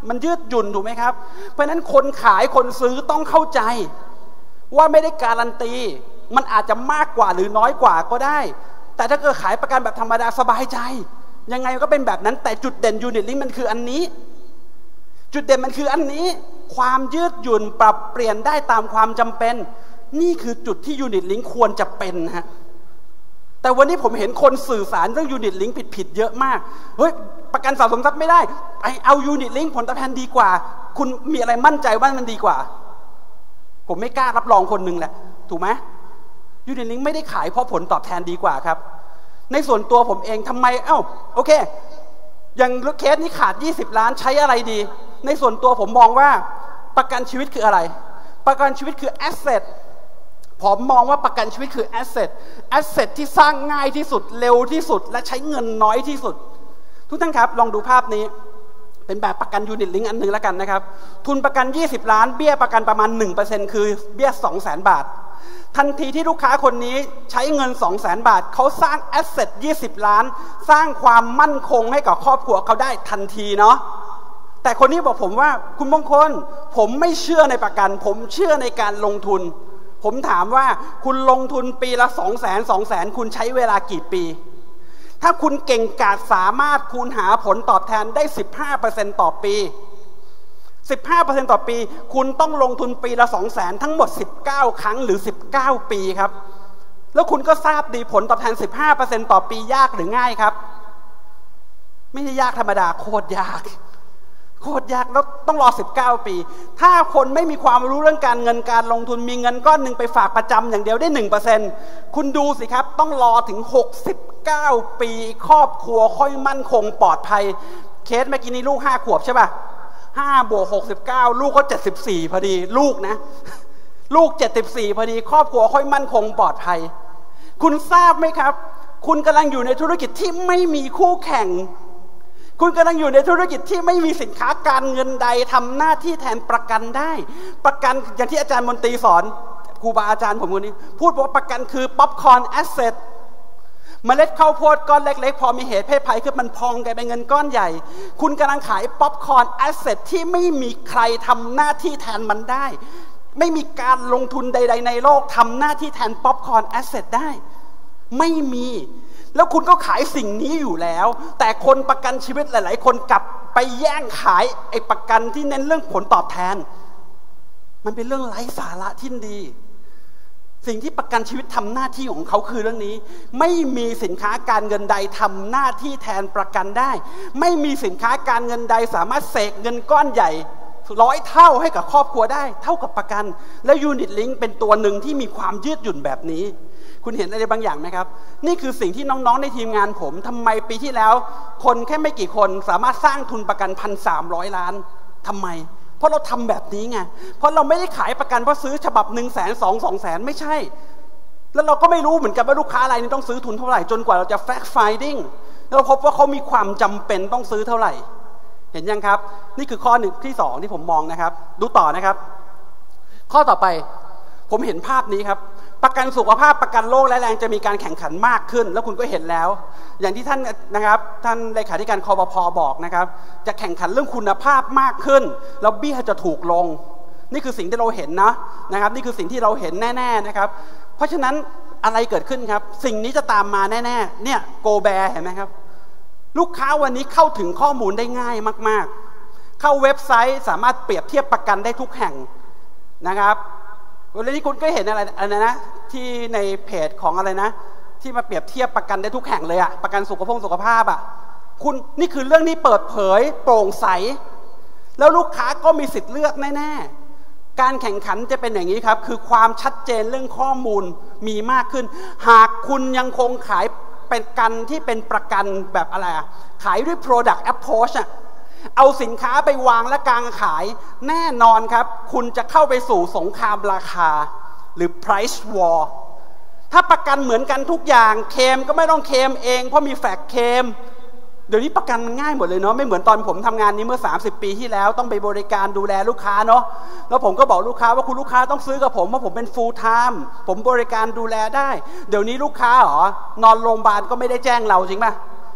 มันยืดหยุ่นถูกไหมครับเพราะฉะนั้นคนขายคนซื้อต้องเข้าใจว่าไม่ได้การันตีมันอาจจะมากกว่าหรือน้อยกว่าก็ได้แต่ถ้าเกิดขายประกันแบบธรรมดาสบายใจยังไงก็เป็นแบบนั้นแต่จุดเด่นยูนิตลิงก์มันคืออันนี้จุดเด่นมันคืออันนี้ความยืดหยุ่นปรับเปลี่ยนได้ตามความจำเป็นนี่คือจุดที่ยูนิตลิงก์ควรจะเป็นฮะแต่วันนี้ผมเห็นคนสื่อสารเรื่องยูนิตลิงก์ผิดๆเยอะมากเฮ้ยประกันสะสมทรัพย์ไม่ได้ไอเอายูนิตลิงก์ผลตอบแทนดีกว่าคุณมีอะไรมั่นใจว่ามันดีกว่าผมไม่กล้ารับรองคนหนึ่งแหละถูกไหมยูนิตลิงก์ไม่ได้ขายเพราะผลตอบแทนดีกว่าครับในส่วนตัวผมเองทำไมเอ้าโอเคอย่างเคสนี้ขาดยี่สิบล้านใช้อะไรดีในส่วนตัวผมมองว่าประกันชีวิตคืออะไรประกันชีวิตคือแอสเซทผมมองว่าประกันชีวิตคือแอสเซทแอสเซทที่สร้างง่ายที่สุดเร็วที่สุดและใช้เงินน้อยที่สุดทุกท่านครับลองดูภาพนี้เป็นแบบประกันยูนิตลิงก์อันนึงแล้วกันนะครับทุนประกันยี่สิบล้านเบี้ยประกันประมาณ หนึ่งเปอร์เซ็นต์ คือเบี้ย สองแสน บาททันทีที่ลูกค้าคนนี้ใช้เงิน สองแสน บาทเขาสร้างแอสเซทยี่สิบล้านสร้างความมั่นคงให้กับครอบครัวเขาได้ทันทีเนาะแต่คนนี้บอกผมว่าคุณมงคลผมไม่เชื่อในประกันผมเชื่อในการลงทุนผมถามว่าคุณลงทุนปีละ สองแสน สองแสน คุณใช้เวลากี่ปีถ้าคุณเก่งกาจสามารถคูณหาผลตอบแทนได้ สิบห้าเปอร์เซ็นต์ ต่อปี สิบห้าเปอร์เซ็นต์ ต่อปีคุณต้องลงทุนปีละ สองแสน ทั้งหมดสิบเก้าครั้งหรือสิบเก้าปีครับแล้วคุณก็ทราบดีผลตอบแทน สิบห้าเปอร์เซ็นต์ ต่อปียากหรือง่ายครับไม่ใช่ยากธรรมดาโคตรยากโคตรยากแล้วต้องรอสิบเก้าปีถ้าคนไม่มีความรู้เรื่องการเงินการลงทุนมีเงินก้อนหนึ่งไปฝากประจำอย่างเดียวได้ หนึ่งเปอร์เซ็นต์ คุณดูสิครับต้องรอถึงหกสิบเก้าปีครอบครัวค่อยมั่นคงปลอดภัยเคสเมื่อกี้นี้ลูกห้าขวบใช่ป่ะห้าบวกหกสิบเก้าลูกก็เจ็ดสิบสี่พอดีลูกนะลูกเจ็ดสิบสี่พอดีครอบครัวค่อยมั่นคงปลอดภัยคุณทราบไหมครับคุณกำลังอยู่ในธุรกิจที่ไม่มีคู่แข่งคุณกำลังอยู่ในธุรกิจที่ไม่มีสินค้าการเงินใดทำหน้าที่แทนประกันได้ประกันอย่างที่อาจารย์มนตรีสอนครูบาอาจารย์ผมคนนี้พูดว่าประกันคือป๊อปคอร์นแอสเซทเมล็ดข้าวโพดก้อนเล็กๆพอมีเหตุเพศภัยขึ้นมันพองกลายเป็นเงินก้อนใหญ่คุณกำลังขายป๊อปคอร์นแอสเซทที่ไม่มีใครทำหน้าที่แทนมันได้ไม่มีการลงทุนใดๆในโลกทำหน้าที่แทนป๊อปคอร์นแอสเซทได้ไม่มีแล้วคุณก็ขายสิ่งนี้อยู่แล้วแต่คนประกันชีวิตหลายๆคนกลับไปแย่งขายไอ้ประกันที่เน้นเรื่องผลตอบแทนมันเป็นเรื่องไร้สาระที่ดีสิ่งที่ประกันชีวิตทำหน้าที่ของเขาคือเรื่องนี้ไม่มีสินค้าการเงินใดทำหน้าที่แทนประกันได้ไม่มีสินค้าการเงินใดสามารถเสกเงินก้อนใหญ่ร้อยเท่าให้กับครอบครัวได้เท่ากับประกันและยูนิตลิงก์เป็นตัวหนึ่งที่มีความยืดหยุ่นแบบนี้คุณเห็นอะไรบางอย่างไหมครับนี่คือสิ่งที่น้องๆในทีมงานผมทำไมปีที่แล้วคนแค่ไม่กี่คนสามารถสร้างทุนประกัน หนึ่งพันสามร้อย ล้านทำไมเพราะเราทำแบบนี้ไงเพราะเราไม่ได้ขายประกันเพราะซื้อฉบับหนึ่งแสนสองสองแสนไม่ใช่แล้วเราก็ไม่รู้เหมือนกันว่าลูกค้ารายนี้ต้องซื้อทุนเท่าไหร่จนกว่าเราจะ fact finding แล้วเราพบว่าเขามีความจำเป็นต้องซื้อเท่าไหร่เห็นยังครับนี่คือข้อหนึ่งที่สองที่ผมมองนะครับดูต่อนะครับข้อต่อไปผมเห็นภาพนี้ครับประกันสุขภาพประกันโรคและแรงจะมีการแข่งขันมากขึ้นแล้วคุณก็เห็นแล้วอย่างที่ท่านนะครับท่านเลขาธิการคปภ.บอกนะครับจะแข่งขันเรื่องคุณภาพมากขึ้นแล้วเบี้ยจะถูกลงนี่คือสิ่งที่เราเห็นนะนะครับนี่คือสิ่งที่เราเห็นแน่ๆนะครับเพราะฉะนั้นอะไรเกิดขึ้นครับสิ่งนี้จะตามมาแน่ๆเนี่ยโกแบร์เห็นไหมครับลูกค้าวันนี้เข้าถึงข้อมูลได้ง่ายมากๆเข้าเว็บไซต์สามารถเปรียบเทียบประกันได้ทุกแห่งนะครับวันนี้คุณก็เห็นอะไรอะไรนะที่ในเพจของอะไรนะที่มาเปรียบเทียบประกันได้ทุกแห่งเลยอะประกันสุขภาพสุขภาพอะคุณนี่คือเรื่องนี้เปิดเผยโปร่งใสแล้วลูกค้าก็มีสิทธิ์เลือกแน่ๆการแข่งขันจะเป็นอย่างนี้ครับคือความชัดเจนเรื่องข้อมูลมีมากขึ้นหากคุณยังคงขายเป็นกันที่เป็นประกันแบบอะไรอะขายด้วย product approach อะเอาสินค้าไปวางและกางขายแน่นอนครับคุณจะเข้าไปสู่สงครามราคาหรือ price war ถ้าประกันเหมือนกันทุกอย่างเคลมก็ไม่ต้องเคลมเองเพราะมีแฟกต์เคลมเดี๋ยวนี้ประกันมันง่ายหมดเลยเนาะไม่เหมือนตอนผมทำงานนี้เมื่อสามสิบปีที่แล้วต้องไปบริการดูแลลูกค้าเนาะแล้วผมก็บอกลูกค้าว่าคุณลูกค้าต้องซื้อกับผมเพราะผมเป็น full time ผมบริการดูแลได้เดี๋ยวนี้ลูกค้าเหรอนอนโรงพยาบาลก็ไม่ได้แจ้งเราจริงป่ะ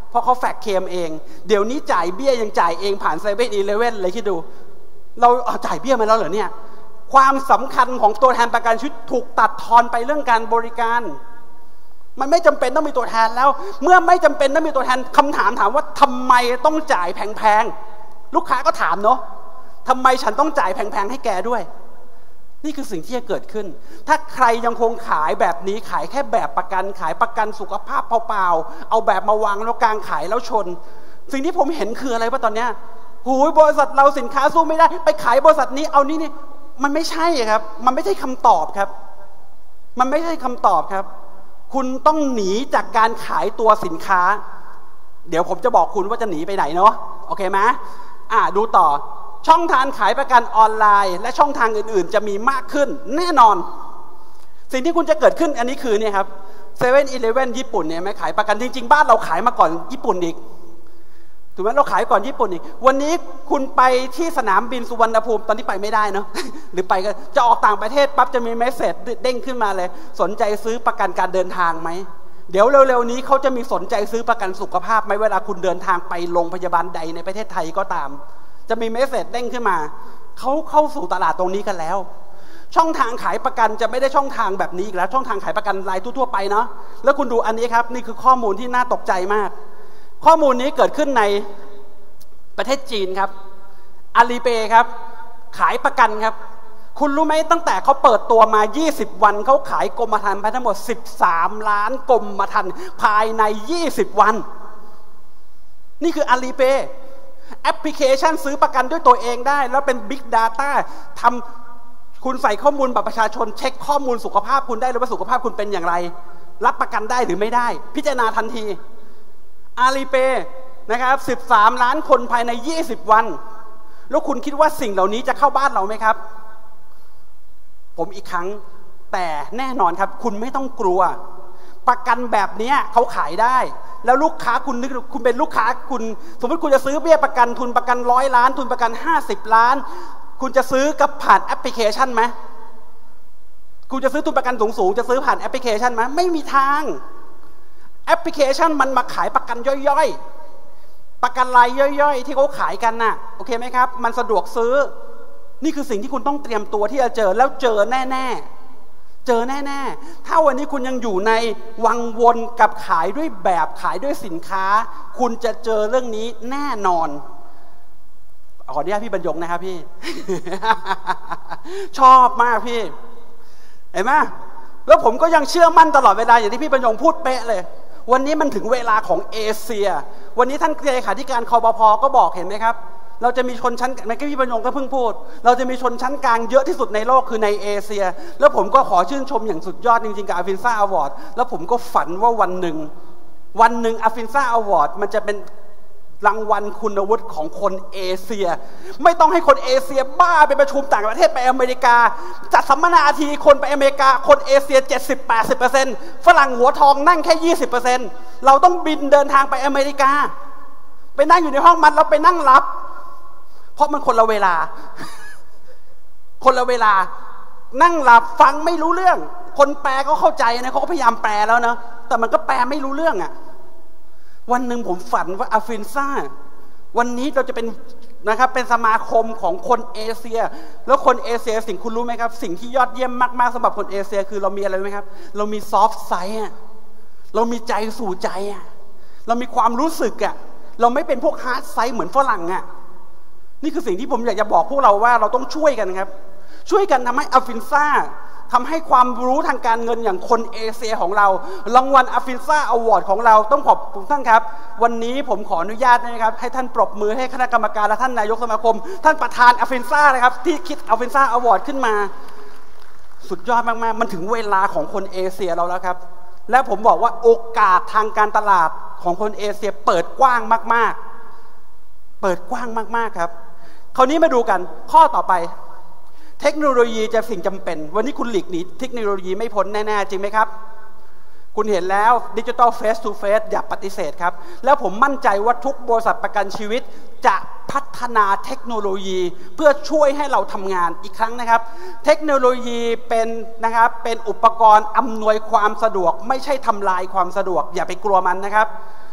เพราะเขาแฟกเคลมเองเดี๋ยวนี้จ่ายเบี้ยยังจ่ายเองผ่านเซเว่นอีเลฟเว่นเลยคิดดูเราจ่ายเบี้ยมาแล้วเหรอเนี่ยความสำคัญของตัวแทนประกันชีวิตถูกตัดทอนไปเรื่องการบริการมันไม่จำเป็นต้องมีตัวแทนแล้วเมื่อไม่จำเป็นต้องมีตัวแทนคำถามถามว่าทำไมต้องจ่ายแพงๆลูกค้าก็ถามเนาะทำไมฉันต้องจ่ายแพงๆให้แกด้วยนี่คือสิ่งที่จะเกิดขึ้นถ้าใครยังคงขายแบบนี้ขายแค่แบบประกันขายประกันสุขภาพเปล่าๆเอาแบบมาวางแล้วกลางขายแล้วชนสิ่งที่ผมเห็นคืออะไรวะตอนเนี้ยหูยบริษัทเราสินค้าสู้ไม่ได้ไปขายบริษัทนี้เอานี่นี่มันไม่ใช่ครับมันไม่ใช่คำตอบครับมันไม่ใช่คำตอบครับคุณต้องหนีจากการขายตัวสินค้าเดี๋ยวผมจะบอกคุณว่าจะหนีไปไหนเนาะโอเคไหมอ่ะดูต่อช่องทางขายประกันออนไลน์และช่องทางอื่นๆจะมีมากขึ้นแน่นอนสิ่งที่คุณจะเกิดขึ้นอันนี้คือเนี่ยครับเซเว่นอีเลฟเว่นญี่ปุ่นเนี่ยไหมขายประกันจริงๆบ้านเราขายมาก่อนญี่ปุ่นอีกถูกไหมเราขายก่อนญี่ปุ่นอีกวันนี้คุณไปที่สนามบินสุวรรณภูมิตอนที่ไปไม่ได้เนาะ หรือไปก็จะออกต่างประเทศปั๊บจะมีเมสเสจเด้งขึ้นมาเลยสนใจซื้อประกันการเดินทางไหมเดี๋ยวเร็วๆนี้เขาจะมีสนใจซื้อประกันสุขภาพไหมเวลาคุณเดินทางไปโรงพยาบาลใดในประเทศไทยก็ตามจะมีเมสเสจเด้งขึ้นมาเขาเข้าสู่ตลาดตรงนี้กันแล้วช่องทางขายประกันจะไม่ได้ช่องทางแบบนี้อีกแล้วช่องทางขายประกันรายทั่วๆไปเนาะแล้วคุณดูอันนี้ครับนี่คือข้อมูลที่น่าตกใจมากข้อมูลนี้เกิดขึ้นในประเทศจีนครับอาลีเปย์ครับขายประกันครับคุณรู้ไหมตั้งแต่เขาเปิดตัวมายี่สิบวันเขาขายกรมธรรม์ไปทั้งหมดสิบสามล้านกรมธรรม์ภายในยี่สิบวันนี่คืออาลีเปย์แอปพลิเคชันซื้อประกันด้วยตัวเองได้แล้วเป็น Big Data ทำคุณใส่ข้อมูลบัตรประชาชนเช็คข้อมูลสุขภาพคุณได้เลยว่าสุขภาพคุณเป็นอย่างไรรับประกันได้หรือไม่ได้พิจารณาทันทีอาลีเปย์นะครับสิบสามล้านคนภายในยี่สิบวันแล้วคุณคิดว่าสิ่งเหล่านี้จะเข้าบ้านเราไหมครับผมอีกครั้งแต่แน่นอนครับคุณไม่ต้องกลัวประกันแบบนี้เขาขายได้แล้วลูกค้าคุณนึกคุณเป็นลูกค้าคุณสมมติคุณจะซื้อเบี้ยประกันทุนประกันร้อยล้านทุนประกันห้าสิบล้านคุณจะซื้อกับผ่านแอปพลิเคชันไหมคุณจะซื้อทุนประกันสูงๆจะซื้อผ่านแอปพลิเคชันไหมไม่มีทางแอปพลิเคชันมันมาขายประกันย่อยๆประกันรายย่อยๆที่เขาขายกันน่ะโอเคไหมครับมันสะดวกซื้อนี่คือสิ่งที่คุณต้องเตรียมตัวที่จะเจอแล้วเจอแน่ๆเจอแน่ๆถ้าวันนี้คุณยังอยู่ในวังวนกับขายด้วยแบบขายด้วยสินค้าคุณจะเจอเรื่องนี้แน่นอนขออนุญาตพี่บรรยงนะครับพี่ ชอบมากพี่เห็นไหมแล้วผมก็ยังเชื่อมั่นตลอดเวลาอย่างที่พี่บรรยงพูดเป๊ะเลยวันนี้มันถึงเวลาของเอเชียวันนี้ท่านเลขาธิการคบพ.ก็บอกเห็นไหมครับเราจะมีชนชั้นเมื่อกี้พี่บรรยงก็เพิ่งพูดเราจะมีชนชั้นกลางเยอะที่สุดในโลกคือในเอเชียแล้วผมก็ขอชื่นชมอย่างสุดยอดจริงๆกับอาฟินซ่าอวอร์ดแล้วผมก็ฝันว่าวันหนึ่งวันหนึ่งอาฟินซ่าอวอร์ดมันจะเป็นรางวัลคุณวุฒิของคนเอเชียไม่ต้องให้คนเอเชียบ้าไปประชุมต่างประเทศไปอเมริกาจัดสัมมนาทีคนไปอเมริกาคนเอเชีย เจ็ดสิบถึงแปดสิบเปอร์เซ็นต์ ฝรั่งหัวทองนั่งแค่ ยี่สิบเปอร์เซ็นต์ เราต้องบินเดินทางไปอเมริกาไปนั่งอยู่ในห้องมันแล้วไปนั่งรับเพราะมันคนละเวลาคนละเวลานั่งหลับฟังไม่รู้เรื่องคนแปลก็เข้าใจนะเขาก็พยายามแปลแล้วนะแต่มันก็แปลไม่รู้เรื่องอ่ะวันหนึ่งผมฝันว่าอาฟินซ่าวันนี้เราจะเป็นนะครับเป็นสมาคมของคนเอเชียแล้วคนเอเชียสิ่งคุณรู้ไหมครับสิ่งที่ยอดเยี่ยมมากๆสำหรับคนเอเชียคือเรามีอะไรไหมครับเรามีซอฟต์ไซส์อ่ะเรามีใจสู่ใจอ่ะเรามีความรู้สึกอ่ะเราไม่เป็นพวกฮาร์ดไซส์เหมือนฝรั่งอ่ะนี่คือสิ่งที่ผมอยากจะบอกพวกเราว่าเราต้องช่วยกันครับช่วยกันทำให้อาฟินซ่าทำให้ความรู้ทางการเงินอย่างคนเอเชียของเรารางวัลอาฟินซ่าอวอร์ดของเราต้องขอบคุณท่านครับวันนี้ผมขออนุญาตนะครับให้ท่านปรบมือให้คณะกรรมการและท่านนายกสมาคมท่านประธานอาฟินซ่านะครับที่คิดอาฟินซ่าอวอร์ดขึ้นมาสุดยอดมากๆมันถึงเวลาของคนเอเชียเราแล้วครับและผมบอกว่าโอกาสทางการตลาดของคนเอเชียเปิดกว้างมากๆเปิดกว้างมากๆครับคราวนี้มาดูกันข้อต่อไปเทคโนโลยีจะสิ่งจำเป็นวันนี้คุณหลีกหนีเทคโนโลยีไม่พ้นแน่ๆจริงไหมครับคุณเห็นแล้วดิจิทัลเฟสทูเฟสอย่าปฏิเสธครับแล้วผมมั่นใจว่าทุกบริษัทประกันชีวิตจะพัฒนาเทคโนโลยีเพื่อช่วยให้เราทำงานอีกครั้งนะครับเทคโนโลยีเป็นนะครับเป็นอุปกรณ์อำนวยความสะดวกไม่ใช่ทำลายความสะดวกอย่าไปกลัวมันนะครับ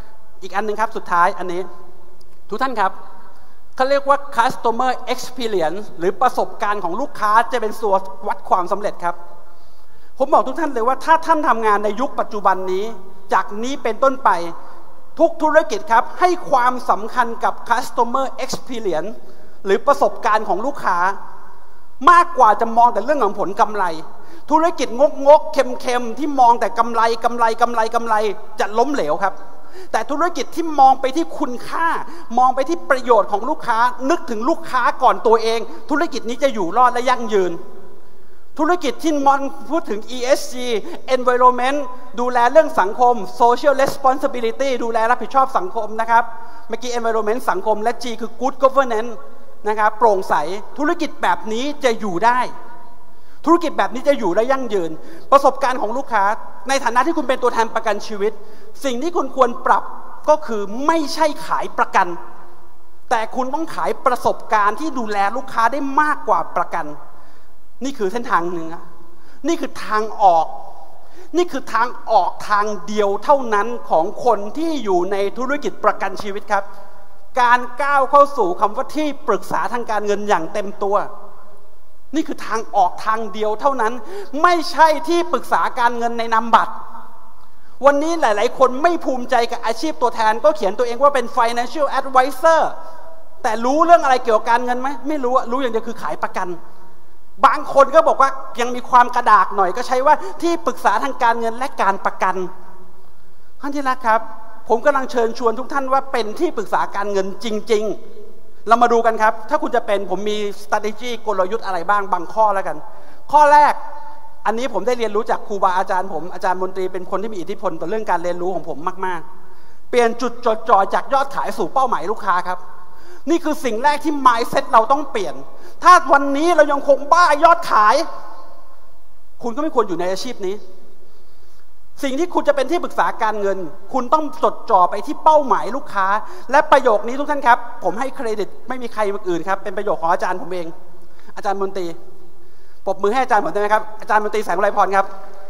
อีกอันหนึ่งครับสุดท้ายอันนี้ทุกท่านครับเขาเรียกว่า customer experience หรือประสบการณ์ของลูกค้าจะเป็นส่วนวัดความสำเร็จครับผมบอกทุกท่านเลยว่าถ้าท่านทำงานในยุคปัจจุบันนี้จากนี้เป็นต้นไปทุกธุรกิจครับให้ความสำคัญกับ customer experience หรือประสบการณ์ของลูกค้ามากกว่าจะมองแต่เรื่องของผลกำไรธุรกิจงกงกเค็มเค็มที่มองแต่กำไรกำไรกำไรกำไรจะล้มเหลวครับแต่ธุรกิจที่มองไปที่คุณค่ามองไปที่ประโยชน์ของลูกค้านึกถึงลูกค้าก่อนตัวเองธุรกิจนี้จะอยู่รอดและยั่งยืนธุรกิจที่มองพูดถึง อี เอส จี environment ดูแลเรื่องสังคม social responsibility ดูแลรับผิดชอบสังคมนะครับเมื่อกี้ environment สังคมและ G คือ good governance นะครับโปร่งใสธุรกิจแบบนี้จะอยู่ได้ธุรกิจแบบนี้จะอยู่ได้ยั่งยืนประสบการณ์ของลูกค้าในฐานะที่คุณเป็นตัวแทนประกันชีวิตสิ่งที่คุณควรปรับก็คือไม่ใช่ขายประกันแต่คุณต้องขายประสบการณ์ที่ดูแลลูกค้าได้มากกว่าประกันนี่คือเส้นทางหนึ่งนี่คือทางออกนี่คือทางออกทางเดียวเท่านั้นของคนที่อยู่ในธุรกิจประกันชีวิตครับการก้าวเข้าสู่คำว่าที่ปรึกษาทางการเงินอย่างเต็มตัวนี่คือทางออกทางเดียวเท่านั้นไม่ใช่ที่ปรึกษาการเงินในนามบัตรวันนี้หลายๆคนไม่ภูมิใจกับอาชีพตัวแทนก็เขียนตัวเองว่าเป็น financial advisor แต่รู้เรื่องอะไรเกี่ยวกับการเงินไหมไม่รู้รู้อย่างเดียวคือขายประกันบางคนก็บอกว่ายังมีความกระดากหน่อยก็ใช้ว่าที่ปรึกษาทางการเงินและการประกันท่านที่รักครับผมกำลังเชิญชวนทุกท่านว่าเป็นที่ปรึกษาการเงินจริงๆเรามาดูกันครับถ้าคุณจะเป็นผมมี strategy กลยุทธ์อะไรบ้างบางข้อแล้วกันข้อแรกอันนี้ผมได้เรียนรู้จากครูบาอาจารย์ผมอาจารย์มนตรีเป็นคนที่มีอิทธิพลต่อเรื่องการเรียนรู้ของผมมากๆเปลี่ยนจุดจดจ่อจากยอดขายสู่เป้าหมายลูกค้าครับนี่คือสิ่งแรกที่ mindset เราต้องเปลี่ยนถ้าวันนี้เรายังคงบ้ายอดขายคุณก็ไม่ควรอยู่ในอาชีพนี้สิ่งที่คุณจะเป็นที่ปรึกษาการเงินคุณต้องจดจ่อไปที่เป้าหมายลูกค้าและประโยคนี้ทุกท่านครับผมให้เครดิตไม่มีใครอื่นครับเป็นประโยคของอาจารย์ผมเองอาจารย์มนตรีปรบมือให้อาจารย์ผมได้ไหมครับอาจารย์มนตรีแสงอุไรพรครับ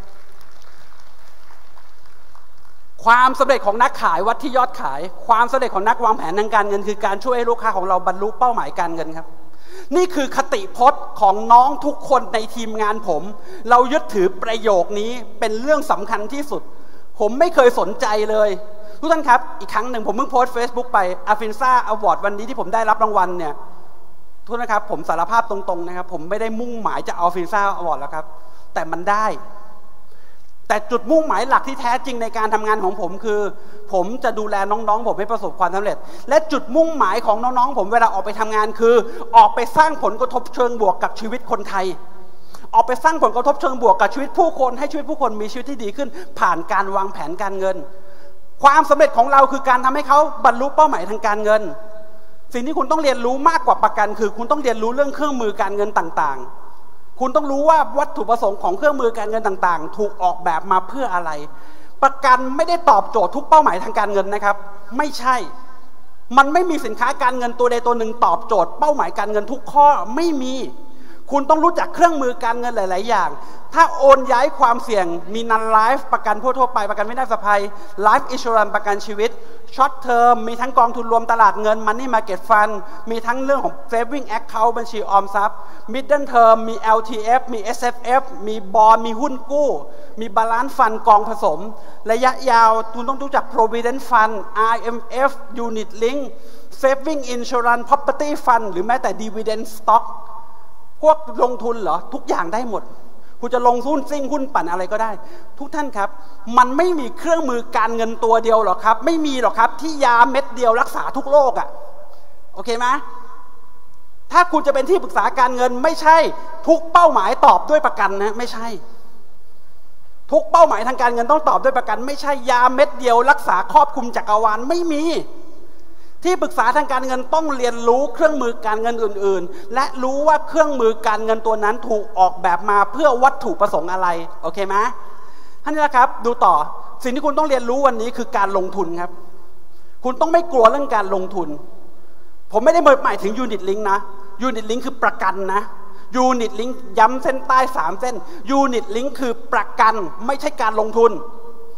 ความสำเร็จของนักขายวัดที่ยอดขายความสำเร็จของนักวางแผนทางการเงินคือการช่วยให้ลูกค้าของเราบรรลุเป้าหมายการเงินครับนี่คือคติพจน์ของน้องทุกคนในทีมงานผมเรายึดถือประโยคนี้เป็นเรื่องสำคัญที่สุดผมไม่เคยสนใจเลยทุกท่านครับอีกครั้งหนึ่งผมเพิ่งโพสต์ Facebook ไป Afinsa Award วันนี้ที่ผมได้รับรางวัลเนี่ยทุกท่านครับผมสารภาพตรงๆนะครับผมไม่ได้มุ่งหมายจะเอา Afinsa Award แล้วครับแต่มันได้แต่จุดมุ่งหมายหลักที่แท้จริงในการทำงานของผมคือผมจะดูแลน้องๆผมให้ประสบความสำเร็จและจุดมุ่งหมายของน้องๆผมเวลาออกไปทำงานคือออกไปสร้างผลกระทบเชิงบวกกับชีวิตคนไทยออกไปสร้างผลกระทบเชิงบวกกับชีวิตผู้คนให้ชีวิตผู้คนมีชีวิตที่ดีขึ้นผ่านการวางแผนการเงินความสำเร็จของเราคือการทำให้เขาบรรลุเป้าหมายทางการเงินสิ่งที่คุณต้องเรียนรู้มากกว่าประกันคือคุณต้องเรียนรู้เรื่องเครื่องมือการเงินต่างๆคุณต้องรู้ว่าวัตถุประสงค์ของเครื่องมือการเงินต่างๆถูกออกแบบมาเพื่ออะไรประกันไม่ได้ตอบโจทย์ทุกเป้าหมายทางการเงินนะครับไม่ใช่มันไม่มีสินค้าการเงินตัวใดตัวหนึ่งตอบโจทย์เป้าหมายการเงินทุกข้อไม่มีคุณต้องรู้จักเครื่องมือการเงินหลายๆอย่างถ้าโอนย้ายความเสี่ยงมีนันไลฟ์ประกันทั่วไปประกันไม่ได้สะพายไลฟ์อินชัวรันประกันชีวิตช็อตเทอมมีทั้งกองทุนรวมตลาดเงินมันนี่มาร์เก็ตฟันมีทั้งเรื่องของเซฟวิ่งแอคเคาท์บัญชีออมทรัพย์มิดเดิลเทอมมี แอล ที เอฟ มี เอส เอฟ เอฟ มีบอนด์มีหุ้นกู้มีบาลานซ์ฟันกองผสมระยะยาวคุณต้องรู้จัก Provident Fund อาร์ เอ็ม เอฟ Unit Link Saving Insurance Property Fund หรือแม้แต่ Dividend Stock พวกลงทุนเหรอทุกอย่างได้หมดคุณจะลงหุ้นซิ่งหุ้นปั่นอะไรก็ได้ทุกท่านครับมันไม่มีเครื่องมือการเงินตัวเดียวหรอกครับไม่มีหรอกครับที่ยาเม็ดเดียวรักษาทุกโรคอ่ะโอเคไหมถ้าคุณจะเป็นที่ปรึกษาการเงินไม่ใช่ทุกเป้าหมายตอบด้วยประกันนะไม่ใช่ทุกเป้าหมายทางการเงินต้องตอบด้วยประกันไม่ใช่ยาเม็ดเดียวรักษาครอบคลุมจักรวาลไม่มีที่ปรึกษาทางการเงินต้องเรียนรู้เครื่องมือการเงินอื่นๆและรู้ว่าเครื่องมือการเงินตัวนั้นถูกออกแบบมาเพื่อวัตถุประสงค์อะไรโอเคไหมท่านนี้นะครับดูต่อสิ่งที่คุณต้องเรียนรู้วันนี้คือการลงทุนครับคุณต้องไม่กลัวเรื่องการลงทุนผมไม่ได้หมายถึงยูนิตลิงก์นะยูนิตลิงก์คือประกันนะยูนิตลิงก์ย้ำเส้นใต้สามเส้นยูนิตลิงก์คือประกันไม่ใช่การลงทุน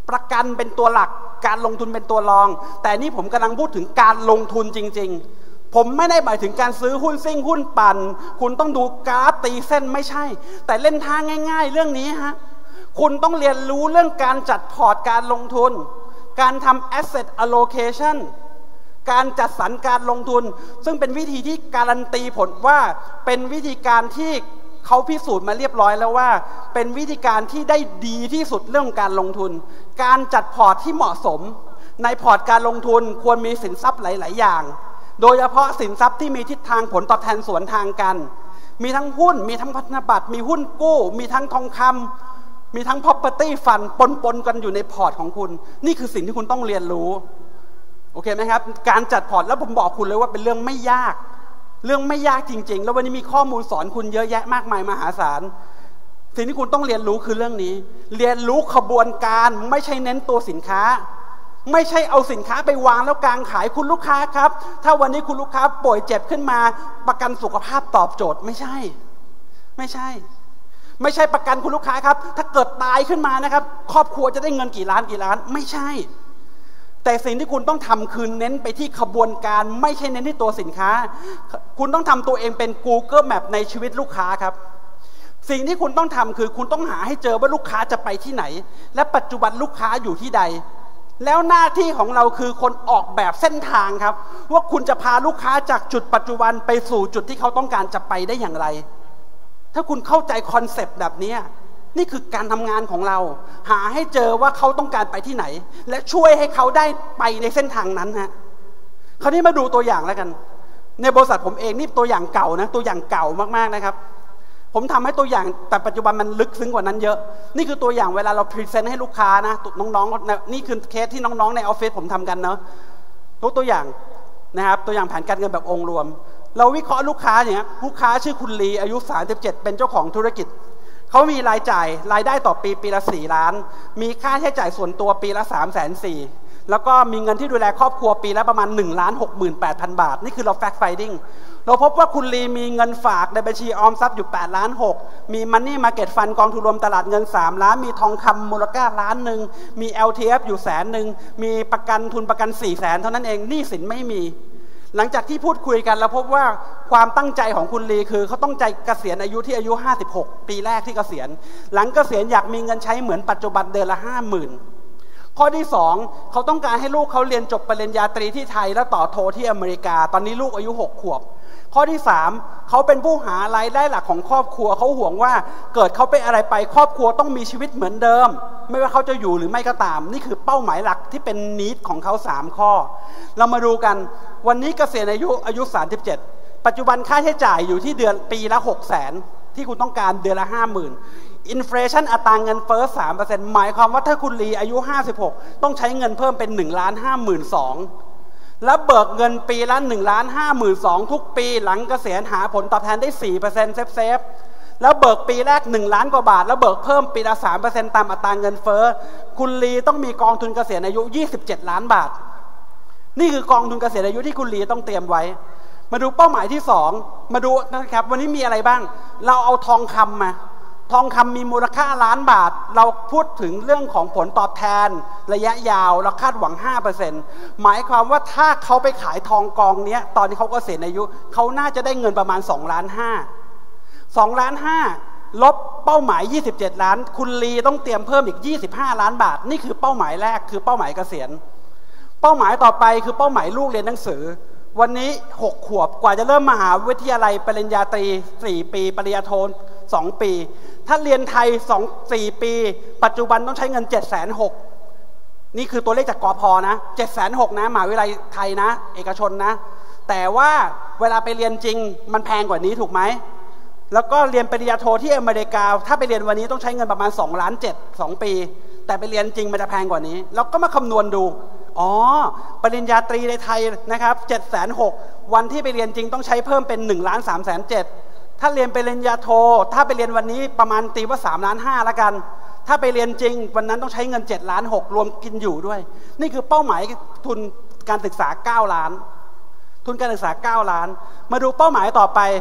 ประกันเป็นตัวหลักการลงทุนเป็นตัวรองแต่นี่ผมกำลังพูดถึงการลงทุนจริงๆผมไม่ได้หมายถึงการซื้อหุ้นซิ่งหุ้นปั่นคุณต้องดูกราฟตีเส้นไม่ใช่แต่เล่นท่าง่ายๆเรื่องนี้ฮะคุณต้องเรียนรู้เรื่องการจัดพอร์ตการลงทุนการทำ asset allocation การจัดสรรการลงทุนซึ่งเป็นวิธีที่การันตีผลว่าเป็นวิธีการที่เขาพิสูจน์มาเรียบร้อยแล้วว่าเป็นวิธีการที่ได้ดีที่สุดเรื่องการลงทุนการจัดพอร์ตที่เหมาะสมในพอร์ตการลงทุนควรมีสินทรัพย์หลายๆอย่างโดยเฉพาะสินทรัพย์ที่มีทิศทางผลตอบแทนสวนทางกันมีทั้งหุ้นมีทั้งพันธบัตรมีหุ้นกู้มีทั้งทองคำมีทั้ง property fund ปนๆกันอยู่ในพอร์ตของคุณนี่คือสิ่งที่คุณต้องเรียนรู้โอเคไหมครับการจัดพอร์ตแล้วผมบอกคุณเลยว่าเป็นเรื่องไม่ยากเรื่องไม่ยากจริงๆแล้ววันนี้มีข้อมูลสอนคุณเยอะแยะมากมายมหาศาลสิ่งที่คุณต้องเรียนรู้คือเรื่องนี้เรียนรู้ขบวนการไม่ใช่เน้นตัวสินค้าไม่ใช่เอาสินค้าไปวางแล้วกางขายคุณลูกค้าครับถ้าวันนี้คุณลูกค้าป่วยเจ็บขึ้นมาประกันสุขภาพตอบโจทย์ไม่ใช่ไม่ใช่ไม่ใช่ประกันคุณลูกค้าครับถ้าเกิดตายขึ้นมานะครับครอบครัวจะได้เงินกี่ล้านกี่ล้านไม่ใช่แต่สิ่งที่คุณต้องทำคือเน้นไปที่ขบวนการไม่ใช่เน้นที่ตัวสินค้าคุณต้องทำตัวเองเป็น Google Map ในชีวิตลูกค้าครับสิ่งที่คุณต้องทำคือคุณต้องหาให้เจอว่าลูกค้าจะไปที่ไหนและปัจจุบันลูกค้าอยู่ที่ใดแล้วหน้าที่ของเราคือคนออกแบบเส้นทางครับว่าคุณจะพาลูกค้าจากจุดปัจจุบันไปสู่จุดที่เขาต้องการจะไปได้อย่างไรถ้าคุณเข้าใจคอนเซปต์แบบนี้นี่คือการทำงานของเราหาให้เจอว่าเขาต้องการไปที่ไหนและช่วยให้เขาได้ไปในเส้นทางนั้นฮะคราวนี้มาดูตัวอย่างแล้วกันในบริษัทผมเองนี่ตัวอย่างเก่านะตัวอย่างเก่ามากๆนะครับผมทำให้ตัวอย่างแต่ปัจจุบันมันลึกซึ้งกว่านั้นเยอะนี่คือตัวอย่างเวลาเราพรีเซนต์ให้ลูกค้านะน้องๆนี่คือเคสที่น้องๆในออฟฟิศผมทำกันเนาะทุกตัวอย่างนะครับตัวอย่างแผนการเงินแบบองค์รวมเราวิเคราะห์ลูกค้าอย่างเงี้ยลูกค้าชื่อคุณลีอายุสามสิบเจ็ดเป็นเจ้าของธุรกิจเขามีรายจ่ายรายได้ต่อปีปีละสี่ล้านมีค่าใช้จ่ายส่วนตัวปีละสามแสนสี่แล้วก็มีเงินที่ดูแลครอบครัวปีละประมาณหนึ่งล้านหกหมื่นแปดพันบาทนี่คือเราแฟกต์ไฟดิ้งเราพบว่าคุณลีมีเงินฝากในบัญชีออมทรัพย์อยู่แปดล้านหกมีมันนี่มาร์เก็ตฟันกองทุนรวมตลาดเงินสามล้านมีทองคำมูลค่าล้านหนึ่งมี แอล ที เอฟ อยู่แสนหนึ่งมีประกันทุนประกันสี่แสนเท่านั้นเองหนี้สินไม่มีหลังจากที่พูดคุยกันเราพบว่าความตั้งใจของคุณลีคือเขาต้องใจเกษียณอายุที่อายุห้าสิบหกปีแรกที่เกษียณหลังเกษียณอยากมีเงินใช้เหมือนปัจจุบันเดือนละห้าหมื่นข้อที่สองเขาต้องการให้ลูกเขาเรียนจบปริญญาตรีที่ไทยแล้วต่อโทที่อเมริกาตอนนี้ลูกอายุหกขวบข้อที่สามเขาเป็นผู้หารายได้หลักของครอบครัวเขาห่วงว่าเกิดเขาเป็นอะไรไปครอบครัวต้องมีชีวิตเหมือนเดิมไม่ว่าเขาจะอยู่หรือไม่ก็ตามนี่คือเป้าหมายหลักที่เป็นนีดของเขาสามข้อเรามาดูกันวันนี้เกษียณอายุอายุสามสิบเจ็ดปัจจุบันค่าใช้จ่ายอยู่ที่เดือนปีละหกแสนที่คุณต้องการเดือนละห้าหมื่นอินเฟลชันอัตราเงินเฟ้อ สามเปอร์เซ็นต์ หมายความว่าถ้าคุณลีอายุห้าสิบหกต้องใช้เงินเพิ่มเป็นหนึ่งล้านห้าหมื่นสองแล้วเบิกเงินปีละหนึ่งล้านห้าหมื่นสองทุกปีหลังเกษียณหาผลตอบแทนได้ สี่เปอร์เซ็นต์ เซฟเซฟแล้วเบิกปีแรกหนึ่งล้านกว่าบาทแล้วเบิกเพิ่มปีละ สามเปอร์เซ็นต์ ตามอัตราเงินเฟ้อคุณลีต้องมีกองทุนเกษียณอายุยี่สิบเจ็ดล้านบาทนี่คือกองทุนเกษียณอายุที่คุณลีต้องเตรียมไว้มาดูเป้าหมายที่สองมาดูนะครับวันนี้มีอะไรบ้างเราเอาทองคำมาทองคำมีมูลค่าล้านบาทเราพูดถึงเรื่องของผลตอบแทนระยะยาวเราคาดหวัง ห้าเปอร์เซ็นต์ หมายความว่าถ้าเขาไปขายทองกองนี้ตอนที่เขาเกษียณอายุเขาน่าจะได้เงินประมาณสองล้านห้า สองล้านห้าลบเป้าหมายยี่สิบเจ็ดล้านคุณลีต้องเตรียมเพิ่มอีกยี่สิบห้าล้านบาทนี่คือเป้าหมายแรกคือเป้าหมายเกษียณเป้าหมายต่อไปคือเป้าหมายลูกเรียนหนังสือวันนี้หกขวบกว่าจะเริ่มมหาวิทยาลัยปริญญาตรีสี่ปีปริญญาโทสองปีถ้าเรียนไทยสอง สี่ปีปัจจุบันต้องใช้เงิน เจ็ดแสนหกหมื่น นี่คือตัวเลขจากกพนะ เจ็ดแสนหกหมื่น นะมหาวิทยาลัยไทยนะเอกชนนะแต่ว่าเวลาไปเรียนจริงมันแพงกว่านี้ถูกไหมแล้วก็เรียนปริญญาโทที่อเมริกาถ้าไปเรียนวันนี้ต้องใช้เงินประมาณสองล้านเจ็ด สองปีแต่ไปเรียนจริงมันจะแพงกว่านี้เราก็มาคำนวณดูอ๋อปริญญาตรีในไทยนะครับ เจ็ดแสนหกหมื่น วันที่ไปเรียนจริงต้องใช้เพิ่มเป็นหนึ่งล้านสามแสนเจ็ดถ้าเรียนปริญญาโทถ้าไปเรียนวันนี้ประมาณตีว่าสามล้านห้าละกันถ้าไปเรียนจริงวันนั้นต้องใช้เงินเจ็ดล้านหกรวมกินอยู่ด้วยนี่คือเป้าหมายทุนการศึกษาเก้าล้านทุนการศึกษาเก้าล้านมาดูเป้าหมายต่อไป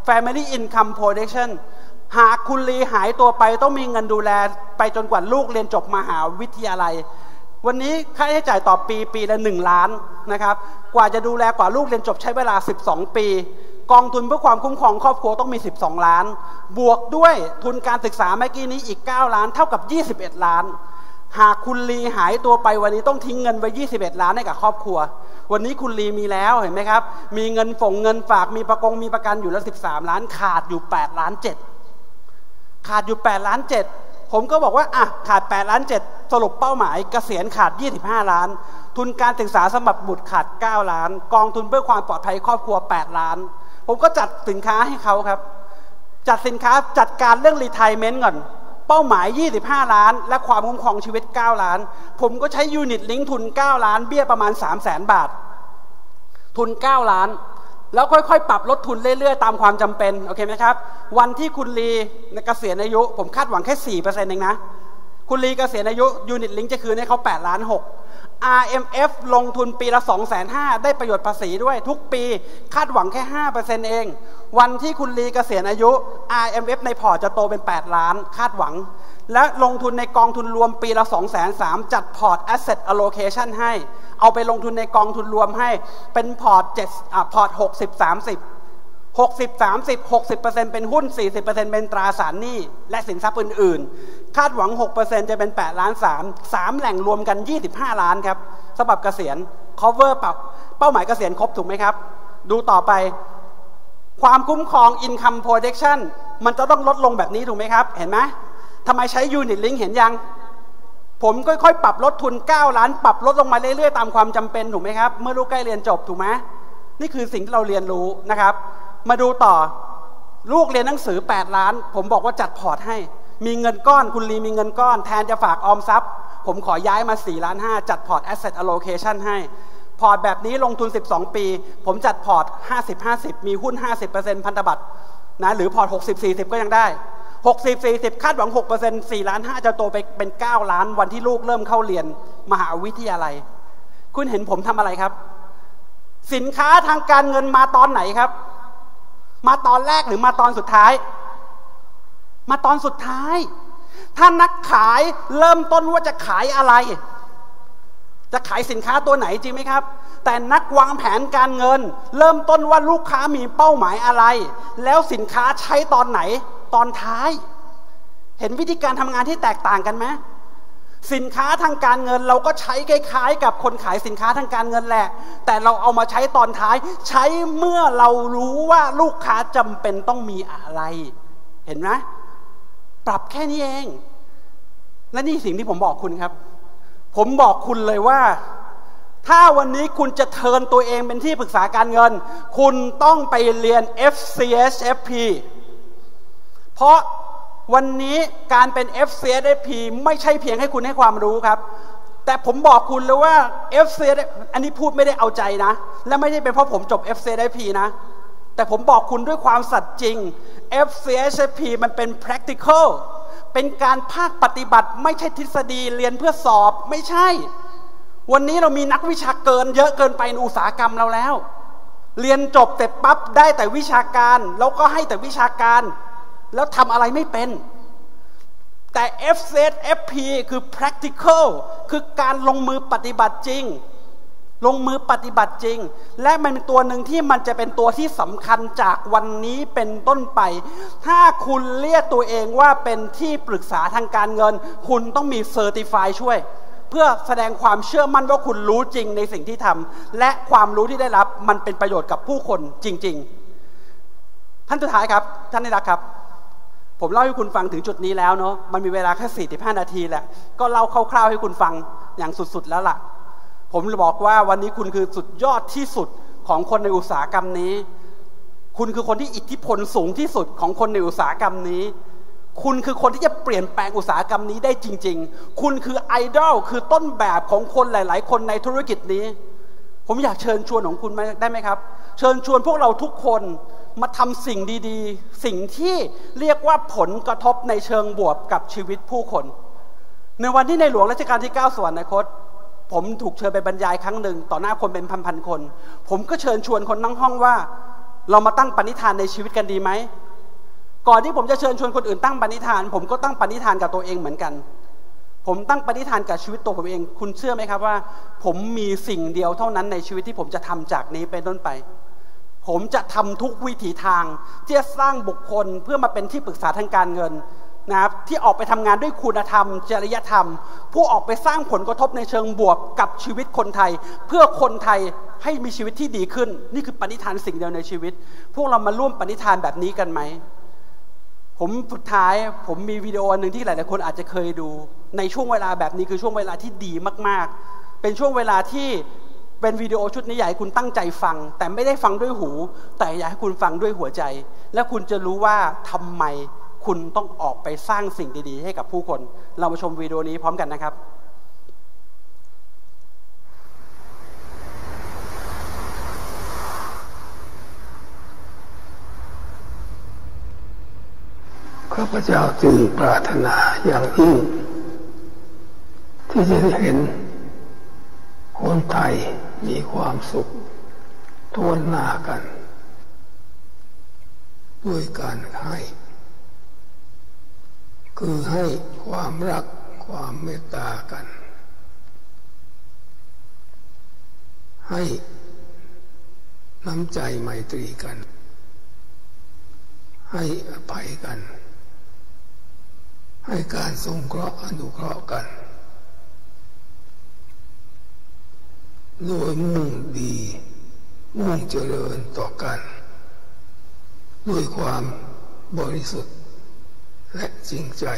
Family Income Protection หากคุณลีหายตัวไปต้องมีเงินดูแลไปจนกว่าลูกเรียนจบมหาวิทยาลัยวันนี้ค่าใช้จ่ายต่อปีปีละหนึ่งล้านนะครับกว่าจะดูแลกว่าลูกเรียนจบใช้เวลาสิบสองปีกองทุนเพื่อความคุ้มครองครอบครัวต้องมีสิบสองล้านบวกด้วยทุนการศึกษาเมื่อกี้นี้อีกเก้าล้านเท่ากับยี่สิบเอ็ดล้านหากคุณลีหายตัวไปวันนี้ต้องทิ้งเงินไว้ยี่สิบเอ็ดล้านให้กับครอบครัววันนี้คุณลีมีแล้วเห็นไหมครับมีเงินฝงเงินฝากมีประกงมีประกันอยู่แล้วสิบสามล้านขาดอยู่แปดล้านเจ็ดขาดอยู่แปดล้านเจ็ดผมก็บอกว่าอ่ะขาดแปดล้านเจ็ดสรุปเป้าหมายเกษียณขาดยี่สิบห้าล้านทุนการศึกษาสำหรับบุตรขาดเก้าล้านกองทุนเพื่อความปลอดภัยครอบครัวแปดล้านผมก็จัดสินค้าให้เขาครับจัดสินค้าจัดการเรื่อง retirement ก่อนเป้าหมายยี่สิบห้าล้านและความคุ้มครองชีวิตเก้าล้านผมก็ใช้ยูนิตลิงก์ทุนเก้าล้านเบี้ยประมาณ สามแสน บาททุนเก้าล้านแล้วค่อยๆปรับลดทุนเรื่อยๆตามความจำเป็นโอเคไหมครับวันที่คุณลีเกษียณอายุผมคาดหวังแค่ สี่เปอร์เซ็นต์ เองนะคุณลีเกษียณอายุยูนิตลิงก์จะคืนให้เขาแปดล้านหก อาร์ เอ็ม เอฟ ลงทุนปีละ สองแสนห้าหมื่น ได้ประโยชน์ภาษีด้วยทุกปีคาดหวังแค่ ห้าเปอร์เซ็นต์ เองวันที่คุณลีเกษียณอายุ อาร์ เอ็ม เอฟ ในพอร์ตจะโตเป็นแปดล้านคาดหวังและลงทุนในกองทุนรวมปีละ สองแสนสามหมื่น จัดพอร์ต Asset Allocation ให้เอาไปลงทุนในกองทุนรวมให้เป็นพอร์ตเจ็ดอ่ะพอร์ตหกสิบ สามสิบ หกสิบ สามสิบ หกสิบเปอร์เซ็นต์ เป็นหุ้น สี่สิบเปอร์เซ็นต์ เป็นตราสารหนี้และสินทรัพย์อื่นๆคาดหวัง หกเปอร์เซ็นต์ จะเป็นแปดล้านสาม สามแหล่งรวมกันยี่สิบห้าล้านครับสำหรับเกษียณ cover เป้าเป้าหมายเกษียณครบถูกไหมครับดูต่อไปความคุ้มครอง income protection มันจะต้องลดลงแบบนี้ถูกไหมครับเห็นไหมทำไมใช้ unit link เห็นยังผมค่อยๆปรับลดทุนเก้าล้านปรับลดลงมาเรื่อยๆตามความจำเป็นถูกไหมครับเมื่อลูกใกล้เรียนจบถูกไหมนี่คือสิ่งที่เราเรียนรู้นะครับมาดูต่อลูกเรียนหนังสือแปดล้านผมบอกว่าจัดพอร์ตให้มีเงินก้อนคุณลีมีเงินก้อนแทนจะฝากออมทรัพย์ผมขอย้ายมาสี่ล้านห้าจัดพอร์ต Asset Allocation ให้พอร์ตแบบนี้ลงทุนสิบสองปีผมจัดพอร์ตห้าสิบ ห้าสิบมีหุ้น ห้าสิบเปอร์เซ็นต์ พันธบัตรนะหรือพอร์ตหกสิบ สี่สิบก็ยังได้หกสิบ สี่สิบคาดหวัง หกเปอร์เซ็นต์ สี่ล้านห้าจะโตไปเป็นเก้าล้านวันที่ลูกเริ่มเข้าเรียนมหาวิทยาลัยคุณเห็นผมทำอะไรครับสินค้าทางการเงินมาตอนไหนครับมาตอนแรกหรือมาตอนสุดท้ายมาตอนสุดท้ายถ้านักขายเริ่มต้นว่าจะขายอะไรจะขายสินค้าตัวไหนจริงไหมครับแต่นักวางแผนการเงินเริ่มต้นว่าลูกค้ามีเป้าหมายอะไรแล้วสินค้าใช้ตอนไหนตอนท้ายเห็นวิธีการทำงานที่แตกต่างกันไหมสินค้าทางการเงินเราก็ใช้คล้ายๆกับคนขายสินค้าทางการเงินแหละแต่เราเอามาใช้ตอนท้ายใช้เมื่อเรารู้ว่าลูกค้าจำเป็นต้องมีอะไรเห็นไหมปรับแค่นี้เองและนี่สิ่งที่ผมบอกคุณครับผมบอกคุณเลยว่าถ้าวันนี้คุณจะเทิร์นตัวเองเป็นที่ปรึกษาการเงินคุณต้องไปเรียน เอฟ ซี เอส เอฟ พี เพราะวันนี้การเป็น เอฟ ซี เอส เอฟ พี ไม่ใช่เพียงให้คุณให้ความรู้ครับแต่ผมบอกคุณเลยว่า เอฟ ซี เอส อันนี้พูดไม่ได้เอาใจนะและไม่ได้เป็นเพราะผมจบ เอฟ ซี เอส เอฟ พี นะแต่ผมบอกคุณด้วยความสัตย์จริง เอฟ ซี เอส เอฟ พี มันเป็น practical เป็นการภาคปฏิบัติไม่ใช่ทฤษฎีเรียนเพื่อสอบไม่ใช่วันนี้เรามีนักวิชาเกินเยอะเกินไปในอุตสาหกรรมเราแล้วเรียนจบเสร็จปั๊บได้แต่วิชาการแล้วก็ให้แต่วิชาการแล้วทำอะไรไม่เป็นแต่ เอฟ ซี เอส เอฟ พี คือ practical คือการลงมือปฏิบัติจริงลงมือปฏิบัติจริงและมันเป็นตัวหนึ่งที่มันจะเป็นตัวที่สำคัญจากวันนี้เป็นต้นไปถ้าคุณเรียกตัวเองว่าเป็นที่ปรึกษาทางการเงินคุณต้องมี Certify ช่วยเพื่อแสดงความเชื่อมั่นว่าคุณรู้จริงในสิ่งที่ทำและความรู้ที่ได้รับมันเป็นประโยชน์กับผู้คนจริงๆท่านสุดท้ายครับท่านที่รักครับผมเล่าให้คุณฟังถึงจุดนี้แล้วเนาะมันมีเวลาแค่สี่สิบห้านาทีแหละก็เล่าคร่าวๆให้คุณฟังอย่างสุดๆแล้วล่ะผมบอกว่าวันนี้คุณคือสุดยอดที่สุดของคนในอุตสาหกรรมนี้คุณคือคนที่อิทธิพลสูงที่สุดของคนในอุตสาหกรรมนี้คุณคือคนที่จะเปลี่ยนแปลงอุตสาหกรรมนี้ได้จริงๆคุณคือไอดอลคือต้นแบบของคนหลายๆคนในธุรกิจนี้ผมอยากเชิญชวนของคุณได้ไหมครับเชิญชวนพวกเราทุกคนมาทำสิ่งดีๆสิ่งที่เรียกว่าผลกระทบในเชิงบวกกับชีวิตผู้คนในวันที่ในหลวงรัชกาลที่เก้าสวรรคตผมถูกเชิญไปบรรยายครั้งหนึ่งต่อหน้าคนเป็นพันๆคนผมก็เชิญชวนคนทั้งห้องว่าเรามาตั้งปณิธานในชีวิตกันดีไหมก่อนที่ผมจะเชิญชวนคนอื่นตั้งปณิธานผมก็ตั้งปณิธานกับตัวเองเหมือนกันผมตั้งปณิธานกับชีวิตตัวผมเองคุณเชื่อไหมครับว่าผมมีสิ่งเดียวเท่านั้นในชีวิตที่ผมจะทำจากนี้เป็นต้นไปผมจะทำทุกวิถีทางที่จะสร้างบุคคลเพื่อมาเป็นที่ปรึกษาทางการเงินนะครับที่ออกไปทำงานด้วยคุณธรรมจริยธรรมผู้ออกไปสร้างผลกระทบในเชิงบวกกับชีวิตคนไทยเพื่อคนไทยให้มีชีวิตที่ดีขึ้นนี่คือปณิธานสิ่งเดียวในชีวิตพวกเรามาร่วมปณิธานแบบนี้กันไหมผมสุดท้ายผมมีวิดีโอหนึ่งที่หลายๆคนอาจจะเคยดูในช่วงเวลาแบบนี้คือช่วงเวลาที่ดีมากๆเป็นช่วงเวลาที่เป็นวิดีโอชุดนี้อยากให้คุณตั้งใจฟังแต่ไม่ได้ฟังด้วยหูแต่อยากให้คุณฟังด้วยหัวใจและคุณจะรู้ว่าทำไมคุณต้องออกไปสร้างสิ่งดีๆให้กับผู้คนเรามาชมวิดีโอนี้พร้อมกันนะครับข้าพเจ้าจึงปรารถนาอย่างยิ่งที่จะเห็นคนไทยมีความสุขทั่วหน้ากันด้วยการให้คือให้ความรักความเมตตากันให้น้ำใจไมตรีกันให้อภัยกันให้การสงเคราะห์อนุเคราะห์กันโดยมุ่งดีมุ่งเจริญต่อกันด้วยความบริสุทธิ์และจริงใจ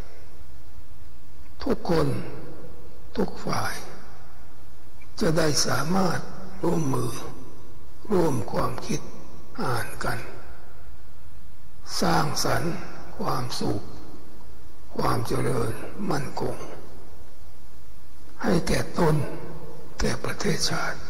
ทุกคนทุกฝ่ายจะได้สามารถร่วมมือร่วมความคิดอ่านกันสร้างสรรค์ความสุขความเจริญมั่นคงให้แก่ตนแก่ประเทศชาติ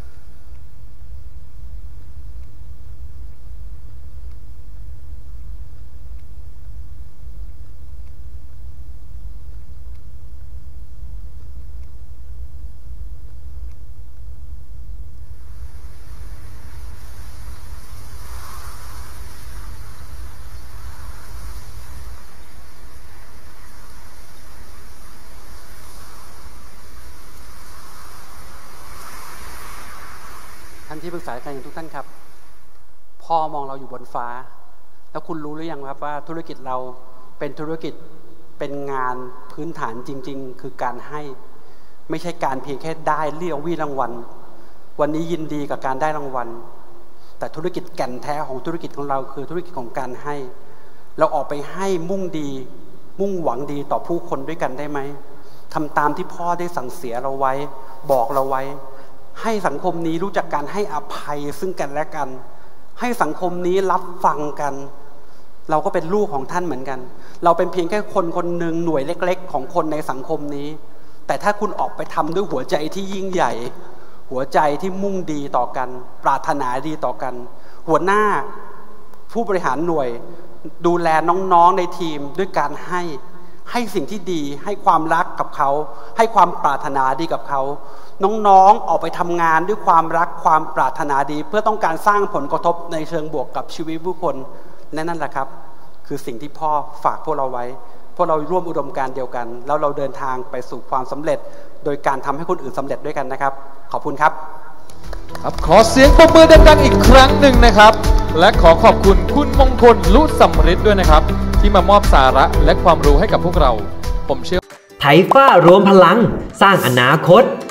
ท่านที่ปรึกษาการเงินทุกท่านครับพ่อมองเราอยู่บนฟ้าแล้วคุณรู้หรือยังครับว่าธุรกิจเราเป็นธุรกิจเป็นงานพื้นฐานจริงๆคือการให้ไม่ใช่การเพียงแค่ได้เรียกวี่รางวัลวันนี้ยินดีกับการได้รางวัลแต่ธุรกิจแก่นแท้ของธุรกิจของเราคือธุรกิจของการให้เราออกไปให้มุ่งดีมุ่งหวังดีต่อผู้คนด้วยกันได้ไหมทำตามที่พ่อได้สั่งเสียเราไว้บอกเราไว้ให้สังคมนี้รู้จักการให้อภัยซึ่งกันและกันให้สังคมนี้รับฟังกันเราก็เป็นลูกของท่านเหมือนกันเราเป็นเพียงแค่คนคนหนึ่งหน่วยเล็กๆของคนในสังคมนี้แต่ถ้าคุณออกไปทำด้วยหัวใจที่ยิ่งใหญ่หัวใจที่มุ่งดีต่อกันปรารถนาดีต่อกันหัวหน้าผู้บริหารหน่วยดูแลน้องๆในทีมด้วยการให้ให้สิ่งที่ดีให้ความรักกับเขาให้ความปรารถนาดีกับเขาน้องๆออกไปทำงานด้วยความรักความปรารถนาดีเพื่อต้องการสร้างผลกระทบในเชิงบวกกับชีวิตผู้คนและนั่นแหละครับคือสิ่งที่พ่อฝากพวกเราไว้พวกเราร่วมอุดมการณ์เดียวกันแล้วเราเดินทางไปสู่ความสำเร็จโดยการทำให้คนอื่นสำเร็จด้วยกันนะครับขอบคุณครับครับขอเสียงปรบมือดังๆอีกครั้งหนึ่งนะครับและขอขอบคุณคุณมงคลลุสำริดด้วยนะครับที่มามอบสาระและความรู้ให้กับพวกเราผมเชื่อไทฟ้ารวมพลังสร้างอนาคต